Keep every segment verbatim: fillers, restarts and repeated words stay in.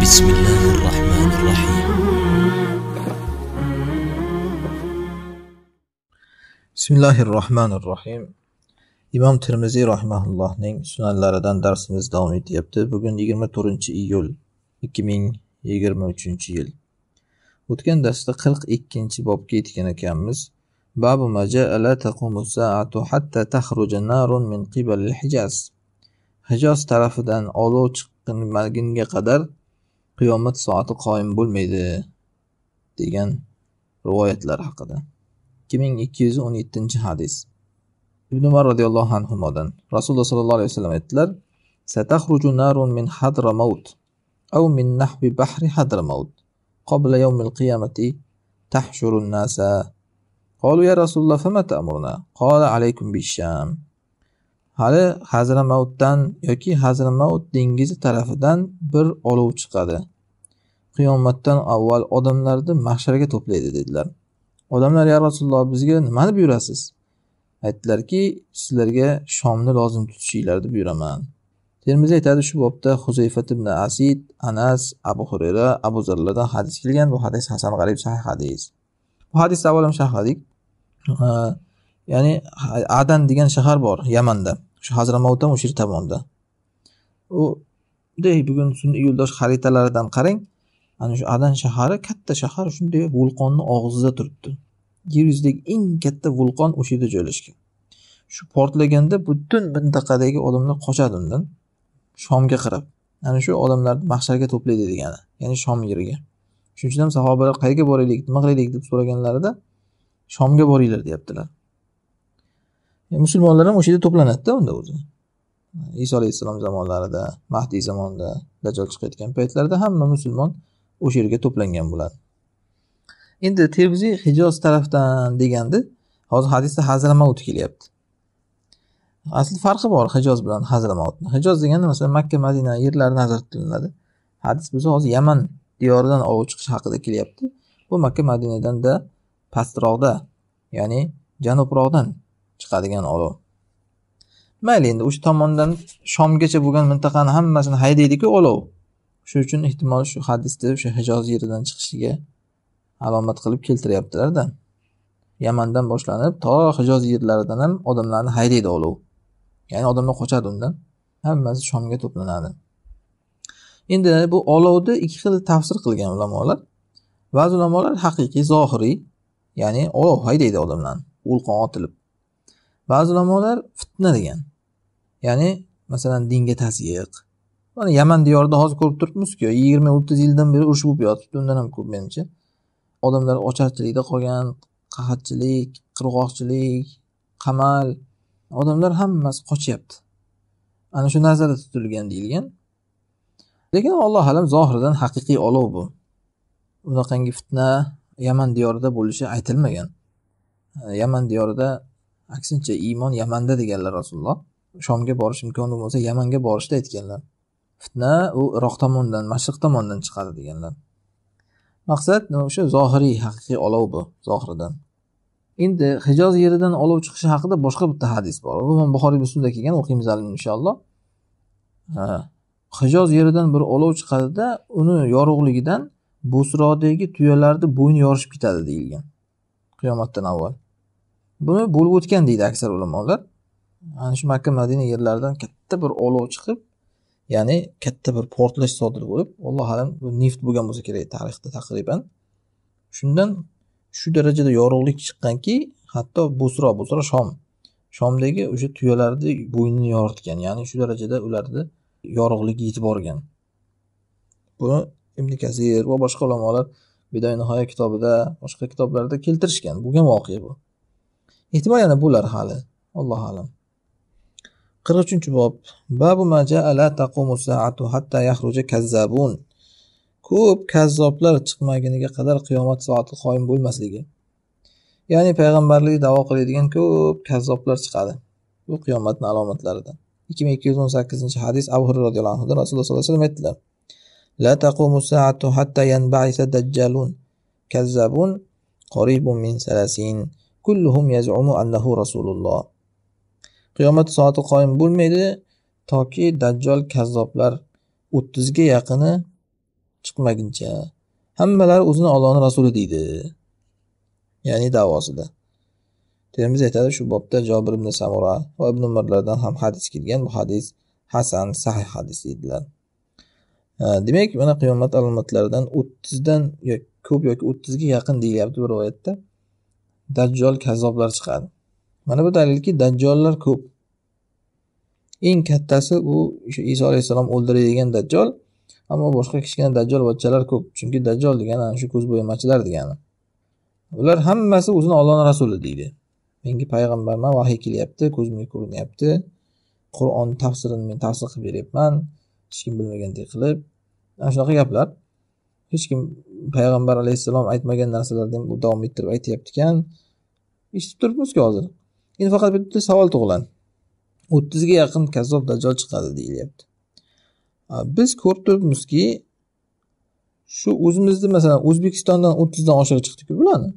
بسم الله الرحمن الرحيم بسم الله الرحمن الرحيم İmom Tirmiziy rahimahullohning sunanlaridan darsimiz davom etyapti. Bugun yigirma to'rtinchi iyul ikki ming yigirma uchinchi yil. O'tgan darsda qirq ikkinchi bobga yetgan ekanmiz. Babu ma ja'a la taqumu as-sa'atu hatta takhruja narun min qibal al-Hijaz. Hijaz tarafidan olov chiqqaniga qadar qiyomat soati qoyim bo'lmaydi degan rivoyatlar haqida. ikki ming ikki yuz o'n yettinchi hadis. İbn Umar radhiyallohu anhudan Rasululloh sallallohu alayhi vasallam aytdilar: "Satakhruju narun min Hadramaut aw min nahwi bahri Hadramaut qabla yawm al-qiyamati tahshuru an-nasa." Qalu ya Rasululloh fama ta'muruna? Qala alaykum bish-Sham. Hali Hazramautdan yoki Hazramaut dengizi tarafidan bir olov chiqadi. Qiyomatdan avval odamlarni mahsharga to'playdi dedilar. Odamlar ya Rasululloh bizga nimani buyurasiz? Aytdilarki, sizlarga Shomni lozim tutishinglarni buyuraman. Termiziy aytadi, shu bobda Huzayfa ibn Asid, Anas, Abu Hurayra, Abu Zarlardan hadis kelgan. Bu hadis hasan g'arib sahih hadis. Bu hadisda avvalam sharhladik. Ya'ni Adan degan shahar bor Yamanda. Shu Hazramovtdan o'sha tomonda. U dey bugun sun'iy yo'ldosh xaritalaridan qarang. Ana shu Adan shahari katta shahar, shunday vulqonning og'zida turibdi. Yer yuzidagi eng katta vulqon o'sha yerda joylashgan. Shu portlaganda butun mintaqadagi odamlar qochadi undan Shomga qarab. Ana shu odamlarni mahsharga to'playdi degani, ya'ni Shom yeriga. Shuning uchun ham sahobalar qayerga boraylik, nima qilaylik deb so'raganlarida Shomga boringlar deyaptilar. Yani musulmonlar ham o'sha yerda to'planadi-da unda o'zi. Iso alayhisalom zamonlarida, Mahdiy zamonida, Dajjal chiqayotgan paytlarda hamma musulmon o'sha yerga to'plangan bo'ladi. Endi Termiziy Hijoz tarafdan deganda, hozir hadisda Hazramaut kelyapti. Asl farqi bor Hijoz bilan Hazramautning. Hijoz deganda masalan Makka, Madina yerlari nazarda tutiladi. Hadis biz hozir Yaman diyoridan olov chiqish haqida kelyapti. Bu Makka, Madinadan da pastroqda, ya'ni janubroqdan chiqadigan olov. Mayli, endi o'sha tomondan Shomgacha bo'lgan mintaqani hammasini haydaydi-ku olov. Shuning uchun ehtimol shu hadisda o'sha Hijoz yeridan chiqishiga alomat qilib keltiryaptilar-da. Yamandan boshlanib to Hijoz yerlaridan ham odamlarni haydaydi olov. Ya'ni odamlar qochadi undan. Hammasi Shomga to'planadi. Endi bu olovni ikki xil tafsir qilgan ulamolar. Ba'zi ulamolar haqiqiy, zohiriy, ya'ni olov haydaydi odamlarni, vulqon otilib. Ba'zi ulamolar fitna degan. Ya'ni masalan dinga tazyiq. Mana Yaman diyorida hozir ko'rib turibmiz-ku, yigirma o'ttiz yildan beri urush bo'lib yotibdi, undan ham ko'p menimcha. Odamlar ocharchilikda qolgan, qahatchilik, qirg'oqchilik, qamal, odamlar hammasi qochyapti. Ana shu nazarda tutilgan deyilgan. Lekin Alloh alam zohiridan haqiqiy olov bu. Bunaqangi fitna Yaman diyorida bo'lishi aytilmagan. Yaman diyorida aksincha iymon Yamanda deganlar Rasululloh. Shomga borish imkoni bo'lsa Yamanga borishda aytganlar. Fitna u Iroq tomonidan, Mashriq tomonidan chiqadi deganlar. Maqsad o'sha zohiriy, haqiqiy olov bu, zohiridan. Endi Hijoz yeridan olov chiqishi haqida boshqa bitta hadis bor. Bu Buxoriy Muslimda kelgan, o'qiymiz inshaalloh. Ha, Hijoz yeridan bir olov chiqadi-da, uni yorug'ligidan Busrodagi tuyalarni bo'yni yorishib ketadi deyilgan. Qiyomatdan avval. Buni bo'lib o'tgan deydi aksar ulamolar. Ana shu Makka, Madina yerlaridan katta bir olov chiqib, ya'ni katta bir portlash sodir bo'lib, Alloh alam bu neft bo'lgan bo'lsa kerak tarixda taqriban. Shundan shu darajada yorug'lik chiqqanki, hatto Busro, Busro Shom. Shomdagi o'sha tuyalarni bo'ynini yoritgan, ya'ni shu darajada ularni yorug'ligi yetib borgan. Buni Ibn Kasir va boshqa ulamolar Bidoy nihoya kitobida, boshqa kitoblarda keltirishgan. Bo'lgan voqea bu. Ehtimol yana bular hali. Alloh alam. qirq uchinchi bob. Babu ma ja'a la taqumu as-sa'atu hatta yakhruja kazzabun. Ko'p kazzoblar chiqmaguniga qadar qiyomat soati qoyim bo'lmasligi. Ya'ni payg'ambarlik da'vo qiladigan ko'p kazzoblar chiqadi. Bu qiyomatning alomatlaridan. ikki ming ikki yuz o'n sakkizinchi hadis Abu Hurayra radhiyallohu anhu Rasululloh sollallohu alayhi vasallam aytdilar: "La taqumu as-sa'atu hatta yanba'isa dajjalun kazzabun qaribun min salasin kulluhum yaz'umu annahu rasululloh." Qiyomat soati qoyim bo'lmaydi toki Dajjal kazzoblar o'ttizga yaqini chiqmaguncha hammalari o'zini Allohning rasuli deydi. Ya'ni da'vosida. Termiz aytadi shu bobda Jabir ibn Samura va Ibn Umarlardan ham hadis kelgan. Bu hadis hasan, sahih hadis deydilar. Demak, mana qiyomat alomatlaridan o'ttiz dan yoki ko'p yoki o'ttiz ga yaqin deyilyapti bir rivoyatda. Dajjal kazzoblar chiqadi. Mana bu dalilki Dajjollar ko'p. Eng kattasi u o'sha Iso alayhisalom o'ldiradigan Dajjal, ammo boshqa kichkina Dajjal bachchalar ko'p. Chunki Dajjal degani ana shu ko'z bo'yamachilar degani. Ular hammasi o'zini Allohning rasuli deydi. Menga payg'ambarman, vahiy kelyapti, ko'zimga ko'rinyapti. Qur'on tafsirini men tafsir qilib beryapman, hech kim bilmagandek qilib. Ana shunaqa gaplar. Hech kim payg'ambar alayhissalom aytmagan narsalarni ham davom ettirib aytayapti ekan. Eshitib turibmiz-ku hozir. Endi faqat bitta savol tug'iladi. o'ttiz ga yaqin kazzob dajjal chiqadi deyilyapti. Biz ko'rib turibmizki, shu o'zimizda masalan O'zbekistondan o'ttiz dan oshiq chiqdi-ku bularni.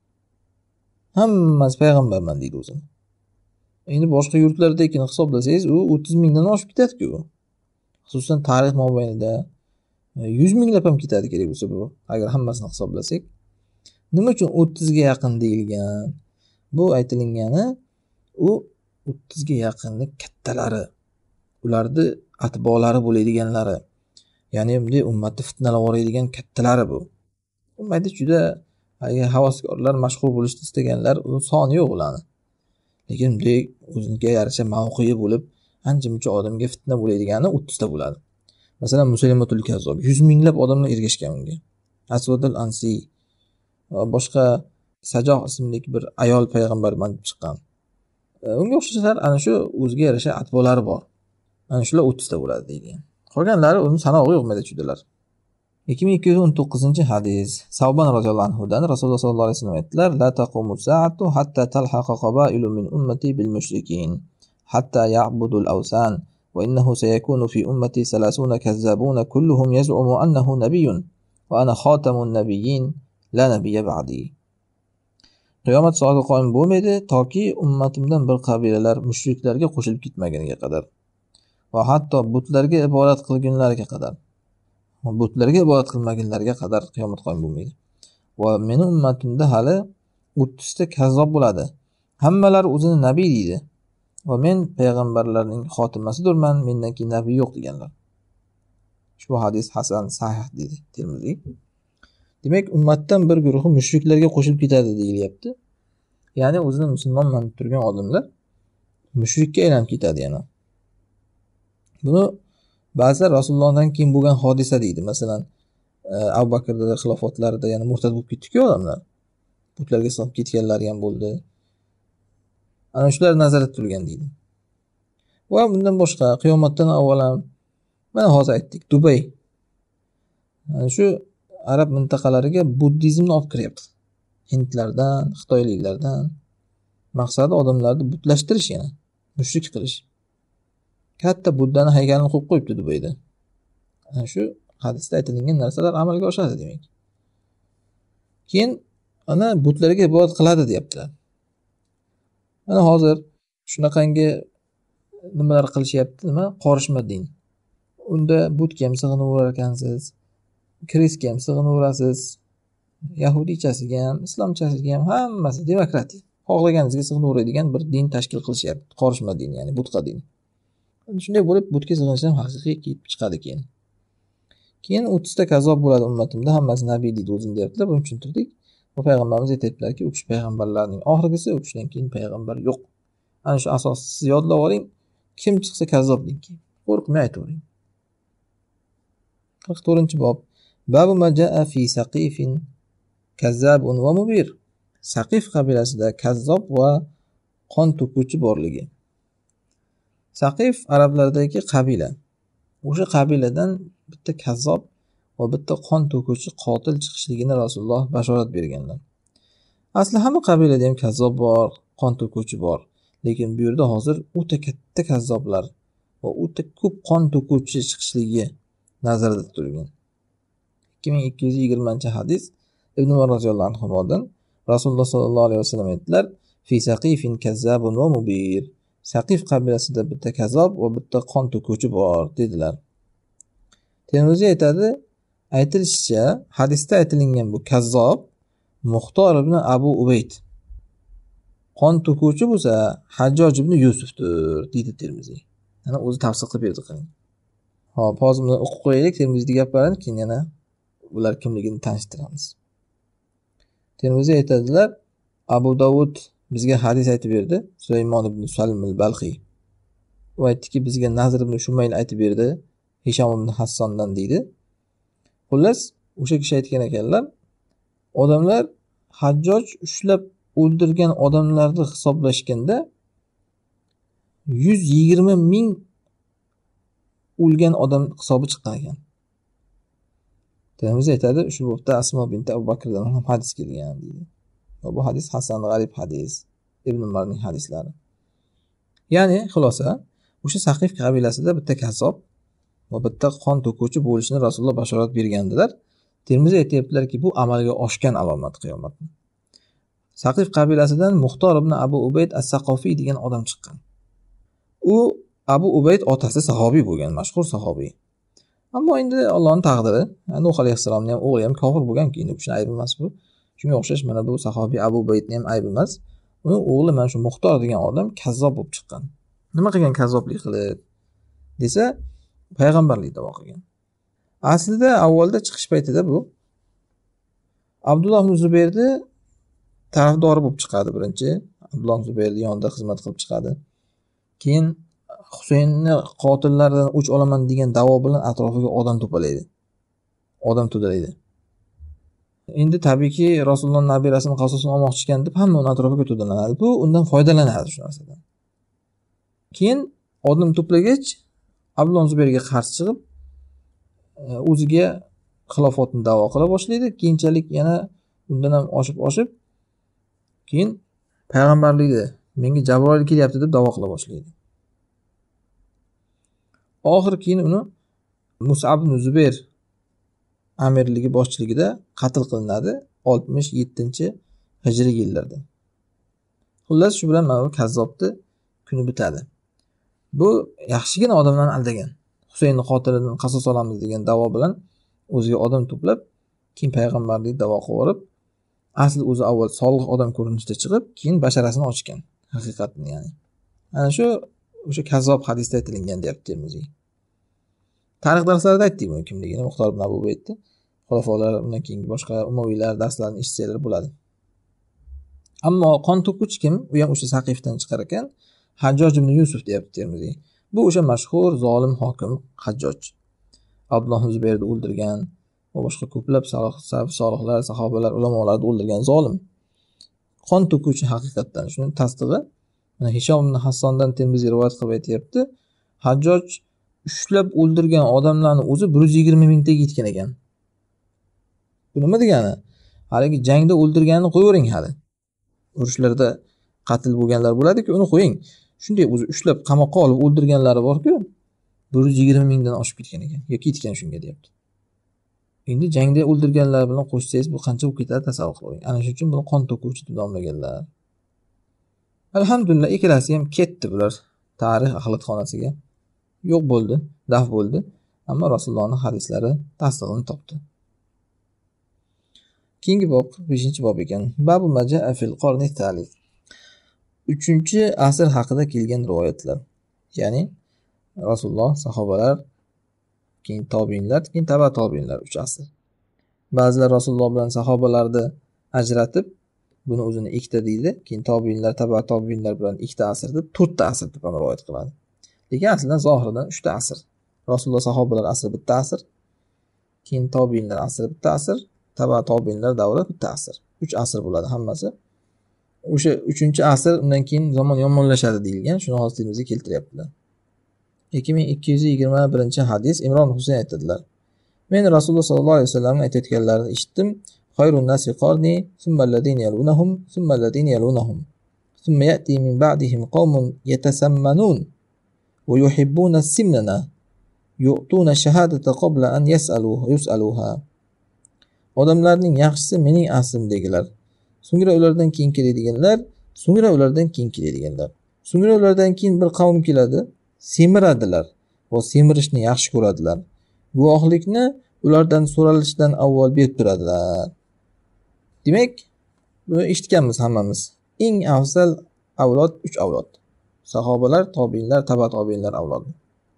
Hammasi payg'ambarman deydi o'zini. Endi boshqa yurtlardagiini hisoblasangiz, u o'ttiz mingdan oshib ketadi-ku. Xususan tarix mobaynida yuz minglab ham ketadi kerak bo'lsa bu, agar hammasini hisoblasak. Nima uchun o'ttiz ga yaqin deyilgan? Bu aytilgani u o'ttiz ga yaqinni kattalari, ularni atbolari bo'ladiganlari. Ya'ni bunday ummatni fitnalab yuboradigan kattalari bu. Ummatda juda havaskorlar, mashhur bo'lishni istaganlar, u soni yo'q ularni. Lekin bunday o'ziga yarasha mavqei bo'lib, ancha-muncha odamga fitna bo'ladigani o'ttiz ta bo'ladi. Masalan, Musaylimatul Kazzob yuz minglab odamlar ergashgan unga. Aswadul Ansi va boshqa Sajoh ismli bir ayol payg'ambar bo'lib chiqqan. Unga o'xshasalar ana shu o'ziga yarasha atbolari bor. Ana shular o'ttiz ta bo'ladi deydigan. Qolganlari uni sanog'i yo'q madachudlar. ikki ming ikki yuz o'n to'qqizinchi hadis. Savban roziyallohu anhu dan Rasululloh sollallohu alayhi vasallam aytdilar: "La taqumu sa'atu hatta talhaqa qaba'ilu min ummati bil mushrikin, hatta ya'budul awsan, wa innahu sayakunu fi ummati salasuna kazzabuna kulluhum yaz'umu annahu nabiyyun, wa ana khatamun nabiyyin, la nabiyya ba'di." Qiyomat soati qoyim bo'lmaydi toki ummatimdan bir qabilalar mushriklarga qo'shilib ketmaguniga qadar va hatto butlarga ibodat qilgunlariga qadar. Butlarga ibodat qilmaganlarga qadar qiyomat qoyim bo'lmaydi. Va meni ummatimda hali o'ttiz ta kazzob bo'ladi. Hammalar o'zini nabiy deydi. Va men payg'ambarlarning xotimasidirman, mendan keyin nabiy yo'q deganlar. Ushbu hadis hasan sahih dedi Termiziy. Demak, ummatdan bir guruhi mushriklarga qo'shilib ketadi deyilyapti. Ya'ni o'zini musulmonman deb turgan odamlar mushrikka aylanib ketadi yana. Buni ba'zilar Rasulullohdan keyin bo'lgan hodisa deydi. Masalan, Abu Bakrda xilofotlarida yana murtad bo'lib ketdi-ku odamlar. Butlarga sig'ib ketganlar ham bo'ldi. Ana shular nazarda tutilgan deydi. Va bundan boshqa qiyomatdan avval ham mana hozir aytdik, Dubay. Ana shu arab mintaqalariga buddizmni olib kiryapti. Hindlardan, xitoyliklardan. Maqsadi odamlarni butlashtirish yana, mushrik qilish. Katta buddani haykalini qo'yib qo'yibdi Dubayda. Ana shu hadisda aytilgan narsalar amalga oshadi demak. Keyin ana butlarga ibodat qiladi deyaptilar. Mana hozir shunaqangi nimalar qilishyapti, nima? Qorishma din. Unda butga ham sig'inaverar ekansiz, kristga ham sig'inaverasiz, yahudiychasiga ham, islomchasiga ham hammasi demokratik. Xohlaganingizga sig'inaveradigan bir din tashkil qilishyapti. Qorishma din, ya'ni butqa din. Shunday bo'lib butga sig'inish ham haqiqiy kelib chiqadi keyin. Keyin o'ttiz ta kazzob bo'ladi ummatimda, hammasi nabiy deydi o'zini deyaptilar, buni tushuntirdik. Va payg'ambarimiz aytibdilarki, u kishi payg'ambarlarning oxirgisi, u kishidan keyin payg'ambar yo'q. Ana shu asos siz yodlab oling, kim chiqsa kazzob deng keyin. Qo'rqmay aytavering. qirq to'rtinchi bob. Babu ma jaa fi saqifin kazzabun va mubir. Saqif qabilasida kazzob va qon to'kuvchi borligi. Saqif arablardagi qabila. O'sha qabiladan bitta kazzob va bitta qon to'kuvchi qotil chiqishligini Rasululloh bashorat berganlar. Asli hamma qabilada ham kazzob bor, qon to'kuvchi bor. Lekin bu yerda hozir o'ta katta kazzoblar va o'ta ko'p qon to'kuvchi chiqishligi nazarda tutilgan. ikki ming ikki yuz yigirmanchi hadis Ibn Umar roziyallohu anhudan Rasululloh sollallohu alayhi vasallam aytdilar: "Fi saqifin kazzabun va mubir." Saqif qabilasida bitta kazzob va bitta qon to'kuvchi bor dedilar. Termiziy aytadi, Aytilishicha, hadisda aytilingan bu kazzob Muxtor ibn Abu Ubayd. Qon to'kuvchi bo'lsa Hajjoj ibn Yusufdir deydi Termiziy. Ana o'zi tafsir qilib berdi qiling. Hop, hozir buni o'qib qo'yaylik, Termiziy gaplarini keyin yana ular kimligini tanishtiramiz. Termiziy aytadilar, Abu Davud bizga hadis aytib berdi, Sulaymon ibn Salim al-Balxiy. U aytdiki, bizga Nazr ibn Shumayl aytib berdi, Hisham ibn Hassondan deydi. Xullas, o'sha kishi aytgan ekanlar, odamlar Hajjoj ushlab o'ldirgan odamlarni hisoblashganda yuz yigirma ming o'lgan odam hisobi chiqqan ekan. Termiziy aytadi, shu bobda Asmo bint Abu Bakrdan ham hadis kelgan deydi. Va bu hadis Hasan g'arib hadis, Ibn Umarning hadislari. Ya'ni xulosa, o'sha Saqif qabilasida bitta kazzob va bitta qon to'kuvchi bo'lishini Rasululloh bashorat bergandilar. Termiziy aytibdilarki, bu amalga oshgan alomat qiyomatni. Saqif qabilasidan Muxtor ibn Abu Ubayd as-Saqofiy degan odam chiqqan. U Abu Ubayd otasi sahobiy bo'lgan, mashhur sahobiy. Ammo endi Allohning taqdiri, Nuh alayhissalomning ham o'g'li ham kofir bo'lgan, keyin bu ayb emas bu. Shunga o'xshash mana bu sahobiy Abu Ubaydning ham ayb emas. Uni o'g'li mana shu Muxtor degan odam kazzob bo'lib chiqqan. Nima qilgan kazzoblik qilib desa, payg'ambarlik da'vo qilgan. Aslida avvalda chiqish paytida bu Abdulloh ibn Zubayrni tarafdori bo'lib chiqadi birinchi. Abdulloh ibn Zubayrning yonida xizmat qilib chiqadi. Keyin Husaynni qotillaridan o'ch olaman degan da'vo bilan atrofiga odam to'palaydi. Odam to'dalaydi. Endi tabiiyki Rasululloh nabirasini qasosini olmoqchi ekan deb hamma uni atrofiga to'dalanadi. Bu undan foydalanadi shu narsadan. Keyin odam to'plagach Abdulloh ibn Zubayrga qarshi chiqib o'ziga xilofotni da'vo qila boshlaydi. Keyinchalik yana undan ham oshib oshib keyin payg'ambarlikni menga Jabroil kelyapti deb da'vo qila boshlaydi. Oxir keyin uni Mus'ab ibn Zubayr amirligi boshchiligida qatl qilinadi oltmish yettinchi hijriy yillarda. Xullas shu bilan mana bu kazzobni kuni bitadi. Bu yaxshigina odamlarni aldagan. Husaynni qotilidan qasos olamiz degan da'vo bilan o'ziga odam to'plab, keyin payg'ambarlik da'vo qilib, asli o'zi avval solih odam ko'rinishida chiqib, keyin basharasini ochgan, haqiqatni ya'ni. Ana shu o'sha kazzob hadisda aytilgan deyapti Termiziy. Tarix darslarida aytdik buni kimligini, Muxtor ibn Abu Ubaydni. Xulafolar, undan keyingi boshqa Umayylar darslarini eshitsanglar bo'ladi. Ammo qon to'kuvchi kim? U ham o'sha Saqifdan chiqar ekan. Hajjoj ibn Yusuf deyapti Termiziy. Bu o'sha mashhur zolim hokim Hajjoj. Abdulloh ibn Zubayrni o'ldirgan va boshqa ko'plab solihlar, sahobalar, ulamolarni o'ldirgan zolim. Qon to'kuvchi haqiqatdan. Shuni tasdig'i mana Hishom ibn Hassondan Termiziy rivoyat qilib aytibdi. Hajjoj ushlab o'ldirgan odamlarning o'zi bir yuz yigirma mingtaga yetgan ekan. Bu nima degani? Haligi jangda o'ldirganini qo'yavering hali. Urushlarda qatl bo'lganlar bo'ladi-ku, uni qo'ying. Shunday o'zi ushlab qamoqqa olib o'ldirganlari bor-ku, bir yuz yigirma mingdan oshib ketgan ekan. Yoki yetgan shunga deyapti. Endi jangda o'ldirganlar bilan qo'shsangiz bu qancha bo'lib ketadi tasavvur qiling. Ana shuning uchun buni qon to'kuvchi deb nomlaganlar. Alhamdulillah ikkalasi ham ketdi bular tarix axlatxonasiga. Yo'q bo'ldi, daf bo'ldi. Ammo Rasulullohning hadislari tasdig'ini topdi. Keyingi bob beshinchi bob ekan. Babu majaa fil qarni talis. uchinchi asr haqida kelgan rivoyatlar. Ya'ni Rasululloh, sahobalar, keyin tobiinlar, keyin taba tobiinlar uch asr. Ba'zilar Rasululloh bilan sahobalarni ajratib, buni o'zini ikkita deydi. Keyin tobiinlar, taba tobiinlar bilan ikkita asr deb to'rtta asr deb ham rivoyat qiladi. Lekin aslida zohiridan uchta asr. Rasululloh sahobalar asri bitta asr, keyin tobiinlar asri bitta asr, taba tobiinlar davri bitta asr. uch asr bo'ladi hammasi. O'sha uchinchi asr undan keyin zamon yomonlashadi deyilgan. Shuni hozirmizga keltiryaptilar. ikki ming ikki yuz yigirma birinchi hadis Imron Husayn aytadilar. Men Rasululloh sollallohu alayhi vasallamning aytayotganlarini eshitdim. Xayrun nasi qarni, thumma alladhina yalunhum, thumma alladhina yalunhum. Thumma ya'ti min ba'dihim qaumun yatasammanun wa yuhibbuna as-simnana yu'tuna shahadata qabla an yas'aluha yus'aluha. Odamlarning yaxshisi mening aslimdagilar. So'ngra ulardan keyin keladiganlar, so'ngra ulardan keyin keladiganlar. So'ngra ulardan keyin bir qavm keladi, semiradilar va semirishni yaxshi ko'radilar. Guvohlikni ulardan so'ralishidan avval berib turadilar. Demak, buni eshitganmiz hammamiz. Eng afzal avlod uch avlod. Sahobalar, tobiinlar, taba tobiinlar avlodi.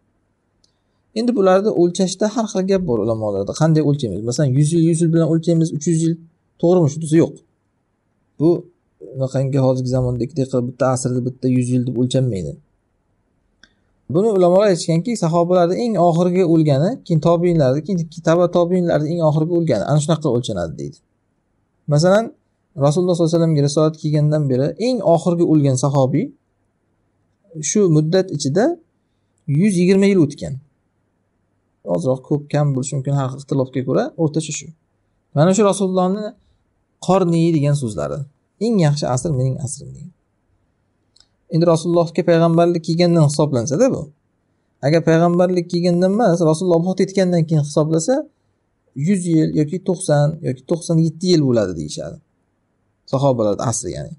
Endi bularni o'lchashda har xil gap bor ulamolarda. Qanday o'lchaymiz? Masalan, yuz yil, yuz yil bilan o'lchaymiz, uch yuz yil. To'g'rimi? Shunisi yo'q. Bu unaqangi hozirgi zamondagi bitta asrda bitta yuz yil deb o'lchanmaydi. Buni ulamolar aytishganki, sahobalarning eng oxirgi o'lgani, keyin tobiinlarning, keyin taba tobiinlarning eng oxirgi o'lgani ana shunaqa o'lchanadi deydi. Masalan, Rasululloh sollallohu alayhi vasallamga risolat kelgandan beri eng oxirgi o'lgan sahobiy shu muddat ichida yuz yigirma yil o'tgan. Ozroq ko'p kam bo'lishi mumkin har ixtilofga ko'ra, o'rtacha shu. Mana shu Rasulullohning qorni degan so'zlari. Eng yaxshi asr mening asrim degan. Endi Rasulullohga payg'ambarlik kelgandan hisoblansa-da bu. Agar payg'ambarlik kelgandan emas, Rasululloh vafot etgandan keyin hisoblasa yuz yil yoki to'qson yoki to'qson yetti yil bo'ladi deyshadi. Sahobalar asri ya'ni.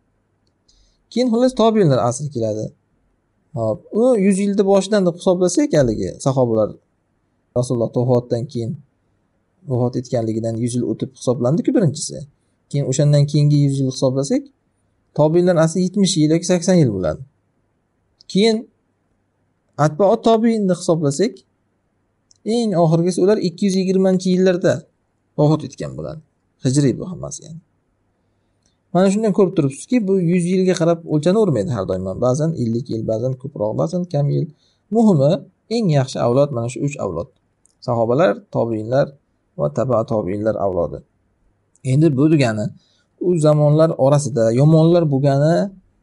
Keyin xullas tobiinlar asri keladi. Hop, u yuz yilda boshidan deb hisoblasak, haligi sahobalar Rasululloh vafotidan keyin vafot etganligidan yuz yil o'tib hisoblandi-ku birinchisi. Keyin o'shandan keyingi yuz yil hisoblasak, tobiinlar asli yetmish yil yoki sakson yil bo'ladi. Keyin atba'ot tobiinni hisoblasak, eng oxirgisi ular ikki yuz yigirmanchi yillarda vafot etgan bo'ladi. Hijriy bu hammasi yani. Mana shundan ko'rib turibsizki, bu yuz yilga qarab o'lchanavermaydi har doim. Ba'zan ellik yil, ba'zan ko'proq, ba'zan kam yil. Muhimi, eng yaxshi avlod mana shu uch avlod. Sahobalar, tobiinlar va taba tobiinlar avlodi. Endi bu degani u zamonlar orasida yomonlar bo'lgani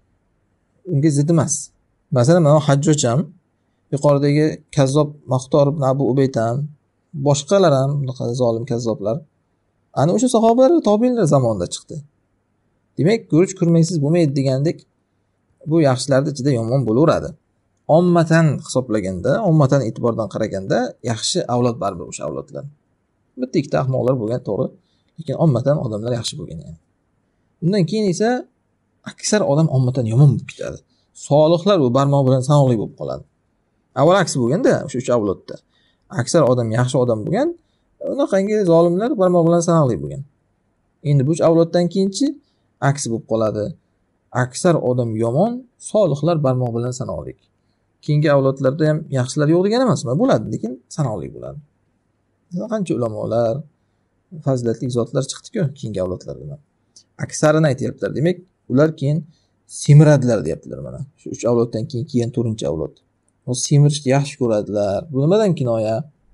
unga zid emas. Masalan, mana Hajjoj ham, yuqoridagi Kazzob Maqtor ibn Abu Ubayd ham, boshqalar ham bunaqa zolim kazzoblar ana o'sha sahobalar tobiinlar zamonida chiqdi. Demak, ko'rich ko'rmaysiz bo'lmaydi degandek, bu yaxshilarning ichida yomon bo'laveradi. Ommatan hisoblaganda, ommatan e'tibordan qaraganda yaxshi avlod baribir o'sha avlodlar. Bitta ikkita ahmoqlar bo'lgan to'g'ri, lekin ommatan odamlar yaxshi bo'lgan yani. Undan keyin esa aksar odam ommatan yomon bo'lib ketadi. Solihlar bu barmoq bilan sanoqli bo'lib qoladi. Avval aksi bo'lganda o'sha uch avlodda aksar odam yaxshi odam bo'lgan, unaqangi zolimlar barmoq bilan sanoqli bo'lgan. Endi bu uch avloddan keyinchi aksi bo'lib qoladi. Aksar odam yomon, solihlar barmoq bilan sanoqli. Keyingi avlodlarda ham yaxshilar yo'q degan emas, bo'ladi, lekin sanoqli bo'ladi. Qancha ulamolar, fazilatli zotlar chiqdi-ku keyingi avlodlardan. Aksarini aytayaptilar. Demak, ular keyin semiradilar deyaptilar mana. Shu uch avloddan keyin kelgan to'rtinchi avlod. O semirishni yaxshi ko'radilar. Bu nimadan kinoya?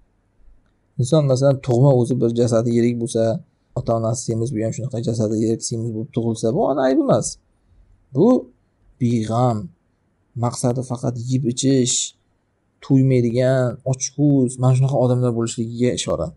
Inson masalan tug'ma o'zi bir jasadi yirik bo'lsa, ota-onasi semiz bu ham shunaqa jasadi yirik semiz bo'lib tug'ilsa, bu ona ayb emas. Bu beg'am, maqsadi faqat yeb ichish, to'ymaydigan, ochko'z, mana shunaqa odamlar bo'lishligiga ishora.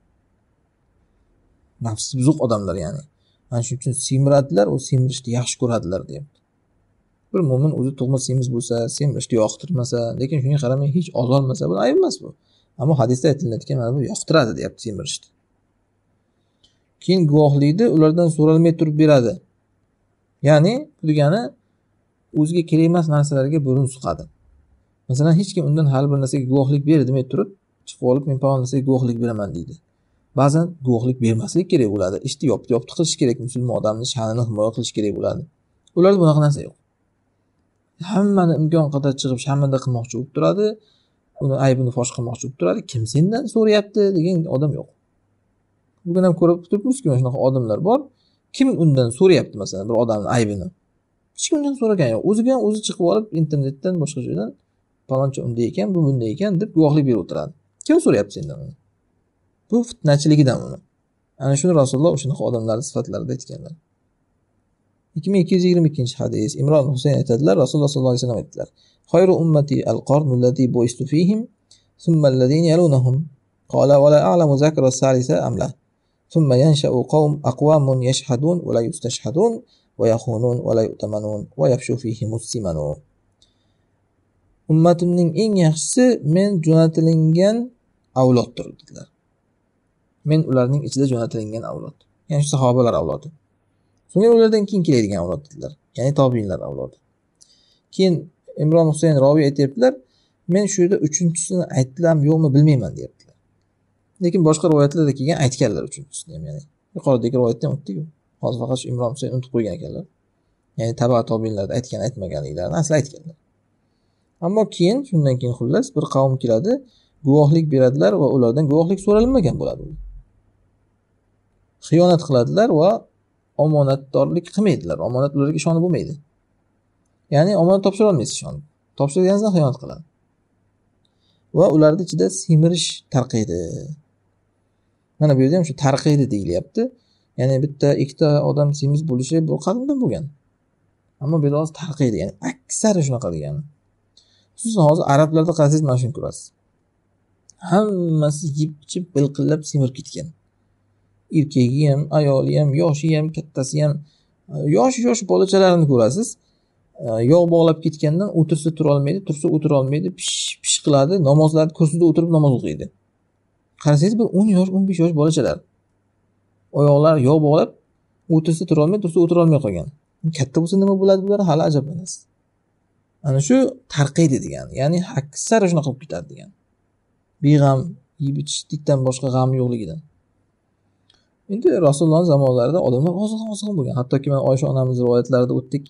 Nafsi buzuq odamlar ya'ni. Mana shuning uchun semiradilar, o semirishni yaxshi ko'radilar deyapti. Bir mo'min o'zi tug'ma semiz bo'lsa, semirishni yoqtirmasa, lekin shunga qaramay hech ozolmasa, bu ayb emas bu. Ammo hadisda aytilayotgan mana bu yoqtiradi deyapti semirishni. Keyin guvohlikni ulardan so'ralmay turib beradi. Ya'ni bu degani o'ziga kerak emas narsalarga burun suqadi. Masalan, hech kim undan hali bir narsaga guvohlik ber demay turib, chiqib olib men falon narsaga guvohlik beraman deydi. Ba'zan guvohlik bermaslik kerak bo'ladi. Ishni yopti-yopti qilish kerak, musulmon odamning sha'nini himoya qilish kerak bo'ladi. Ularda bunaqa narsa yo'q. Hammani imkon qadar chiqib hammada qilmoqchi bo'lib turadi, uni aybini fosh qilmoqchi bo'lib turadi. Kim sendan so'rayapti degan odam yo'q. Bugun ham ko'rib turibmiz-ku, shunaqa odamlar bor. Kim undan so'rayapti masalan bir odamning aybini? Hech kimdan so'ragan yo'q. O'ziga o'zi chiqib olib internetdan boshqa joydan faloncha unday ekan, bu bunday ekan deb guvohlik berib o'tiradi. Kim so'rayapti sendan uni? Bu fitnachiligidan uni. Ana shuni Rasululloh o'shanaqa odamlarning sifatlarida aytganlar. ikki ming ikki yuz yigirma ikkinchi hadis. Imron Husayn aytadilar, Rasululloh sollallohu alayhi vasallam aytdilar: "Xayru ummati al-qarnu allati bu'istu fihim, thumma alladhina yalunhum." Qala wa la a'lamu zakra as-salisa am la. Thumma yansha'u qawm aqwamun yashhadun wa la yustashhadun va yaxunun va la yu'tamanun va yafshu fihim as-simanu. Ummatimning eng yaxshisi men jo'natilingan avloddir dedilar. Men ularning ichida jo'natilingan avlod. Ya'ni sahobalar avlodi. So'ngra ulardan keyin keladigan avlod dedilar. Ya'ni tobiinlar avlodi. Keyin Imron Husayn roviy aytibdilar, men shu yerda uchinchisini aytdilarmi yo'qmi bilmayman deyaptilar. Lekin boshqa rivoyatlarda kelgan aytganlar uchinchisini ham, ya'ni yuqoridagi rivoyatda ham o'tdi-ku. Hozir faqat shu Imron Husayn unutib qo'ygan ekanlar. Ya'ni taba tobiinlarda aytgan aytmaganliklarini asli aytganlar. Ammo keyin shundan keyin xullas bir qavm keladi, guvohlik beradilar va ulardan guvohlik so'ralmagan bo'ladi. Xiyonat qiladilar va omonatdorlik qilmaydilar. Omonat ularga ishonib bo'lmaydi. Ya'ni omonat topshira olmaysiz ishonib. Topshirganingizdan xiyonat qiladi. Va ularning ichida semirish tarqaydi. Mana bu yerda ham shu tarqaydi deyilyapti. Ya'ni bitta ikkita odam semiz bo'lishi bu qadimdan bo'lgan. Ammo bu yerda tarqaydi, ya'ni aksari shunaqa degani. Xususan hozir arablarda qarasangiz mana shuni ko'rasiz. Hammasi yeb-ichib bilqillab semirib ketgan. Erkagi ham, ayoli ham, yoshi ham, kattasi ham, yosh-yosh bolachalarni ko'rasiz. Yog' bog'lab ketgandan o'tirsa tura olmaydi, tursa o'tira olmaydi, pish-pish qiladi, namozlarni kursida o'tirib namoz o'qiydi. Qarasangiz bir o'n yosh, o'n besh yosh bolachalar. Oyoqlari yog' bog'lab, o'tirsa tura olmaydi, tursa o'tira olmay qolgan. Katta bo'lsa nima bo'ladi bular hali ajablanasiz. Ana shu tarqaydi degan. Ya'ni aksari shunaqa qilib ketadi degan. Beg'am, yeb-ichishlikdan boshqa g'am yo'qligidan. Endi Rasululloh zamonlarida odamlar ozg'in-ozg'in bo'lgan. Hattoki men Oysha onamiz rivoyatlarida o'tdik.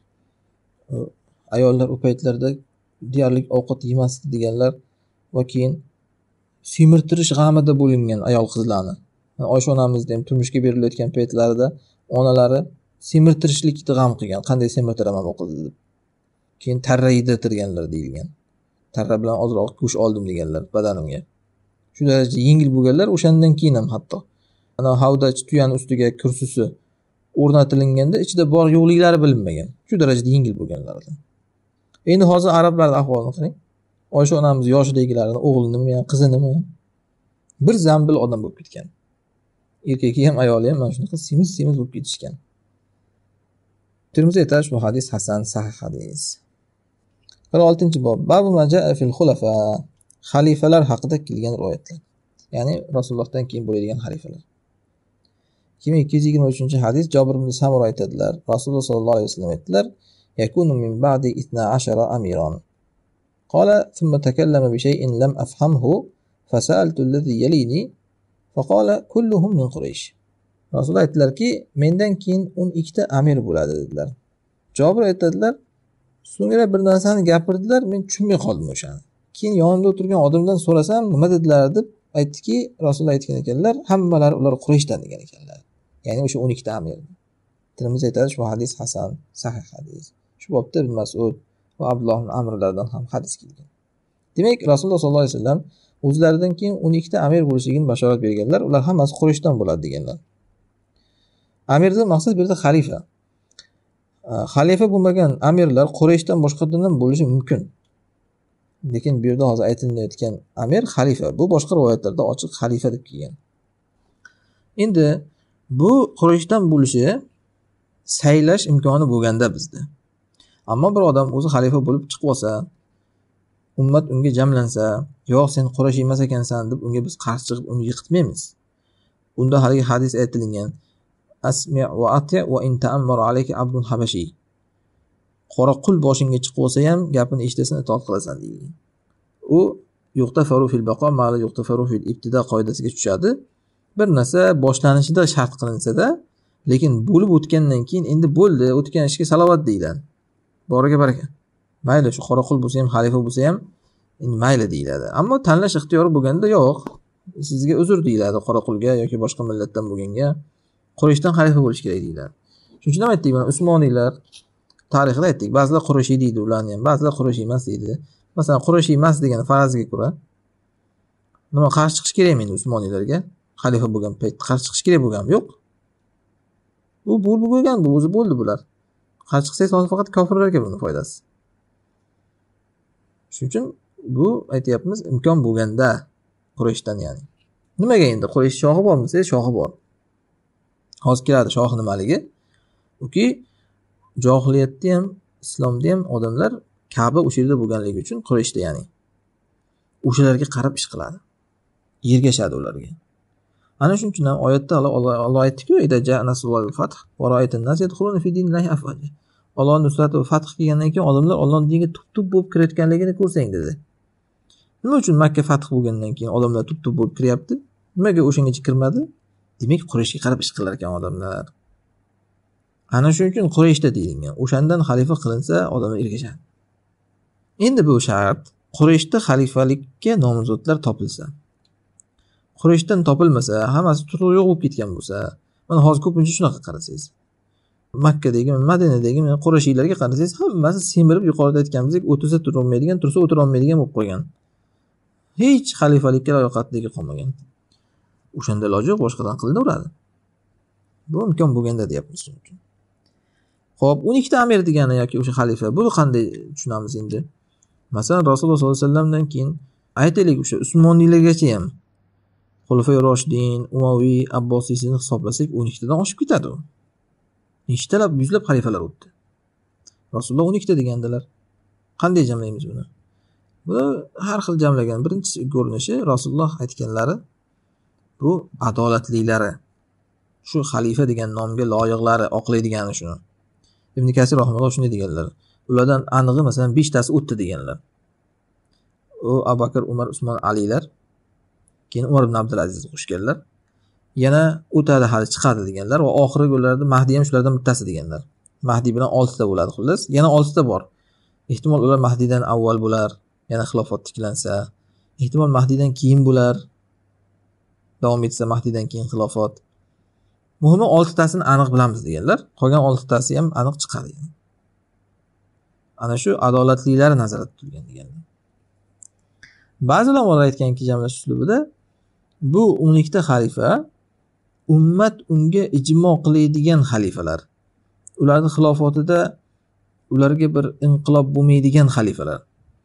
Ayollar u paytlarda deyarli ovqat yemasdi deganlar va keyin semirtirish g'amida bo'lingan ayol qizlarni. Yani Oysha onamiz ham turmushga berilayotgan paytlarida onalari semirtirishlikni g'am qilgan. Qanday semirtiraman bu qizni deb. Keyin tarra yedirtirganlar deyilgan. Tarra bilan ozroq go'sht oldim deganlar badanimga. Shu darajada yengil bo'lganlar, o'shandan keyin ham hatto ana havda tuyaning ustiga kursisi o'rnatilganda ichida bor yo'qliklari bilinmagan. Shu darajada yengil bo'lganlar. Endi hozir arablarning ahvolini qarang. Oysha onamiz yoshidagilarning o'g'linimi, yoki qizinimi bir zambil odam bo'lib ketgan. Erkagi ham, ayoli ham mana shunaqa semiz-semiz bo'lib ketishgan. Termiz aytadi bu hadis hasan, sahih hadis. qirq oltinchi bob. Babu ma jaa fil xulafa. Xalifalar haqida kelgan rivoyatlar. Ya'ni Rasulullohdan keyin bo'ladigan xalifalar. ikki ming ikki yuz yigirma uchinchi hadis Jabir ibn Samura aytadilar. Rasululloh sollallohu alayhi vasallam aytdilar: "Yakunu min ba'di itna ashara amiran." Qala thumma takallama bi shay'in lam afhamhu fasa'altu alladhi yalini faqala kulluhum min Quraysh. Rasululloh aytdilarki, mendan keyin o'n ikkita amir bo'ladi dedilar. Jabir aytadilar, so'ngra bir narsani gapirdilar, men tushunmay qoldim o'shani. Keyin yonimda o'tirgan odamdan so'rasam, nima dedilar deb aytdiki, Rasululloh aytgan ekanlar, hammalari ular Qurayshdan degan ekanlar. Ya'ni o'sha o'n ikkita amir. Termiz aytadi, shu hadis hasan, sahih hadis. Shu bobda Ibn Mas'ud va Abdulloh ibn Amrlardan ham hadis kelgan. Demak, Rasululloh sollallohu alayhi vasallam o'zlaridan keyin o'n ikkita amir bo'lishligini bashorat berganlar, ular hammasi Qurayshdan bo'ladi deganlar. Amirdan maqsad bu yerda xalifa. Xalifa bo'lmagan amirlar Qurayshdan boshqadan ham bo'lishi mumkin. Lekin bu yerda hozir aytilayotgan amir xalifa. Bu boshqa rivoyatlarda ochiq xalifa deb kelgan. Endi bu Qurayshdan bo'lishi saylash imkoni bo'lganda bizda. Ammo bir odam o'zi xalifa bo'lib chiqib olsa, ummat unga jamlansa, "Yo'q, sen Quraysh emas ekansan" deb unga biz qarshi chiqib uni yiqitmaymiz. Unda haligi hadis aytilgan: "Asmi' wa ati' wa in ta'ammara alayka abdun habashi." Qora qul boshingga chiqib olsa ham gapini eshitasan, itoat qilasan deyilgan. U yuqtafaru fil baqa ma la yuqtafaru fil ibtida qoidasiga tushadi. Bir narsa boshlanishida shart qilinsa-da, lekin bo'lib o'tgandan keyin endi bo'ldi, o'tgan ishga salovat deyiladi. Boriga baraka. Mayli shu qora qul bo'lsa ham, xalifa bo'lsa ham endi mayli deyiladi. Ammo tanlash ixtiyori bo'lganda yo'q. Sizga uzr deyiladi qora qulga yoki boshqa millatdan bo'lganga. Qurayshdan xalifa bo'lish kerak deyiladi. Shuning uchun ham aytdik, mana Usmoniylar tarixida aytdik. Ba'zilar Qurayshi deydi ularni ham, ba'zilar Qurayshi emas deydi. Masalan, Qurayshi emas degan farazga ko'ra nima qarshi chiqish kerakmi endi Usmoniylarga? Xalifa bo'lgan payt qarshi chiqish kerak bo'lganmi? Yo'q. Bu bo'lib bo'lgan, bu o'zi bo'ldi bular. Qarshi chiqsangiz hozir faqat kofirlarga buni foydasi. Shuning uchun bu aytayapmiz, imkon bo'lganda Qurayshdan ya'ni. Nimaga endi Quraysh shohi bormi? Siz shohi bor. Hozir keladi shohi nimaligi? Uki johiliyatda ham, islomda ham odamlar Ka'ba o'sha yerda bo'lganligi uchun Qurayshda ya'ni o'shalarga qarab ish qiladi. Yergashadi ularga. Ana shuning uchun ham oyatda Alloh aytdi-ku, "Ida ja'a nasrul fath va ra'aytan nas yadkhuluna fi dinillahi afwaja." Alloh nusrati va fath kelgandan keyin odamlar Allohning diniga tub-tub bo'lib kirayotganligini ko'rsang dedi. Nima uchun Makka fath bo'lgandan keyin odamlar tub-tub bo'lib kiryapti? Nimaga o'shangacha kirmadi? Demak, Qurayshga qarab ish qilar ekan odamlar. Ana shuning uchun Qurayshda deyilgan. O'shandan xalifa qilinsa, odamlar ergashadi. Endi bu shart Qurayshda xalifalikka nomzodlar topilsa. Qurayshdan topilmasa, hammasi tutuq yo'q bo'lib ketgan bo'lsa, mana hozir ko'pincha shunaqa qarasangiz. Makkadagi, Madinadagi Qurayshiylarga qarasangiz, hammasi semirib yuqorida aytganimizdek o'tirsa tura olmaydigan, tursa o'tira olmaydigan bo'lib qolgan. Hech xalifalikka layoqatligi qolmagan. O'shanda iloji yo'q, boshqadan qilinaveradi. Bu imkon bo'lganda deyapmiz shuning uchun. Xo'p, o'n ikkita amir degani yoki o'sha xalifa, bu qanday tushunamiz endi? Masalan, Rasululloh sollallohu alayhi vasallamdan keyin aytaylik, o'sha Usmoniylargacha ham Xulafoi Roshidin, Umayyi, Abbosiylarni hisoblasak o'n ikkitadan oshib ketadi u. Nechtalab, yuzlab xalifalar o'tdi. Rasululloh o'n ikkita degandilar. Qanday jamlaymiz buni? Bu har xil jamlagan. Birinchi ko'rinishi Rasululloh aytganlari bu adolatliklari. Shu xalifa degan nomga loyiqlari, oqlaydigani shuni. Ibn Kasir rahimahulloh shunday deganlar. Ulardan anig'i masalan besh tasi o'tdi deganlar. U Abu Bakr, Umar, Usmon, Alilar, keyin Umar ibn Abdulaziz qo'shganlar. Yana o'tadi, hali chiqadi deganlar va oxirgi ularda Mahdi ham shulardan bittasi deganlar. Mahdi bilan oltita bo'ladi xullas. Yana oltita bor. Ehtimol ular Mahdidan avval bo'lar, yana xilofat tiklansa, ehtimol Mahdidan keyin bo'lar. Davom etsa Mahdidan keyin xilofat. Muhimi oltitasini aniq bilamiz deganlar. Qolgan oltitasi ham aniq chiqadi. Ana shu adolatliklari nazarda tutilgan deganlar. Ba'zi ulamolar aytganki, jamlash uslubida bu o'n ikkita xalifa ummat unga ijmo qiladigan xalifalar. Ularning xilofatida ularga bir inqilob bo'lmaydigan xalifalar.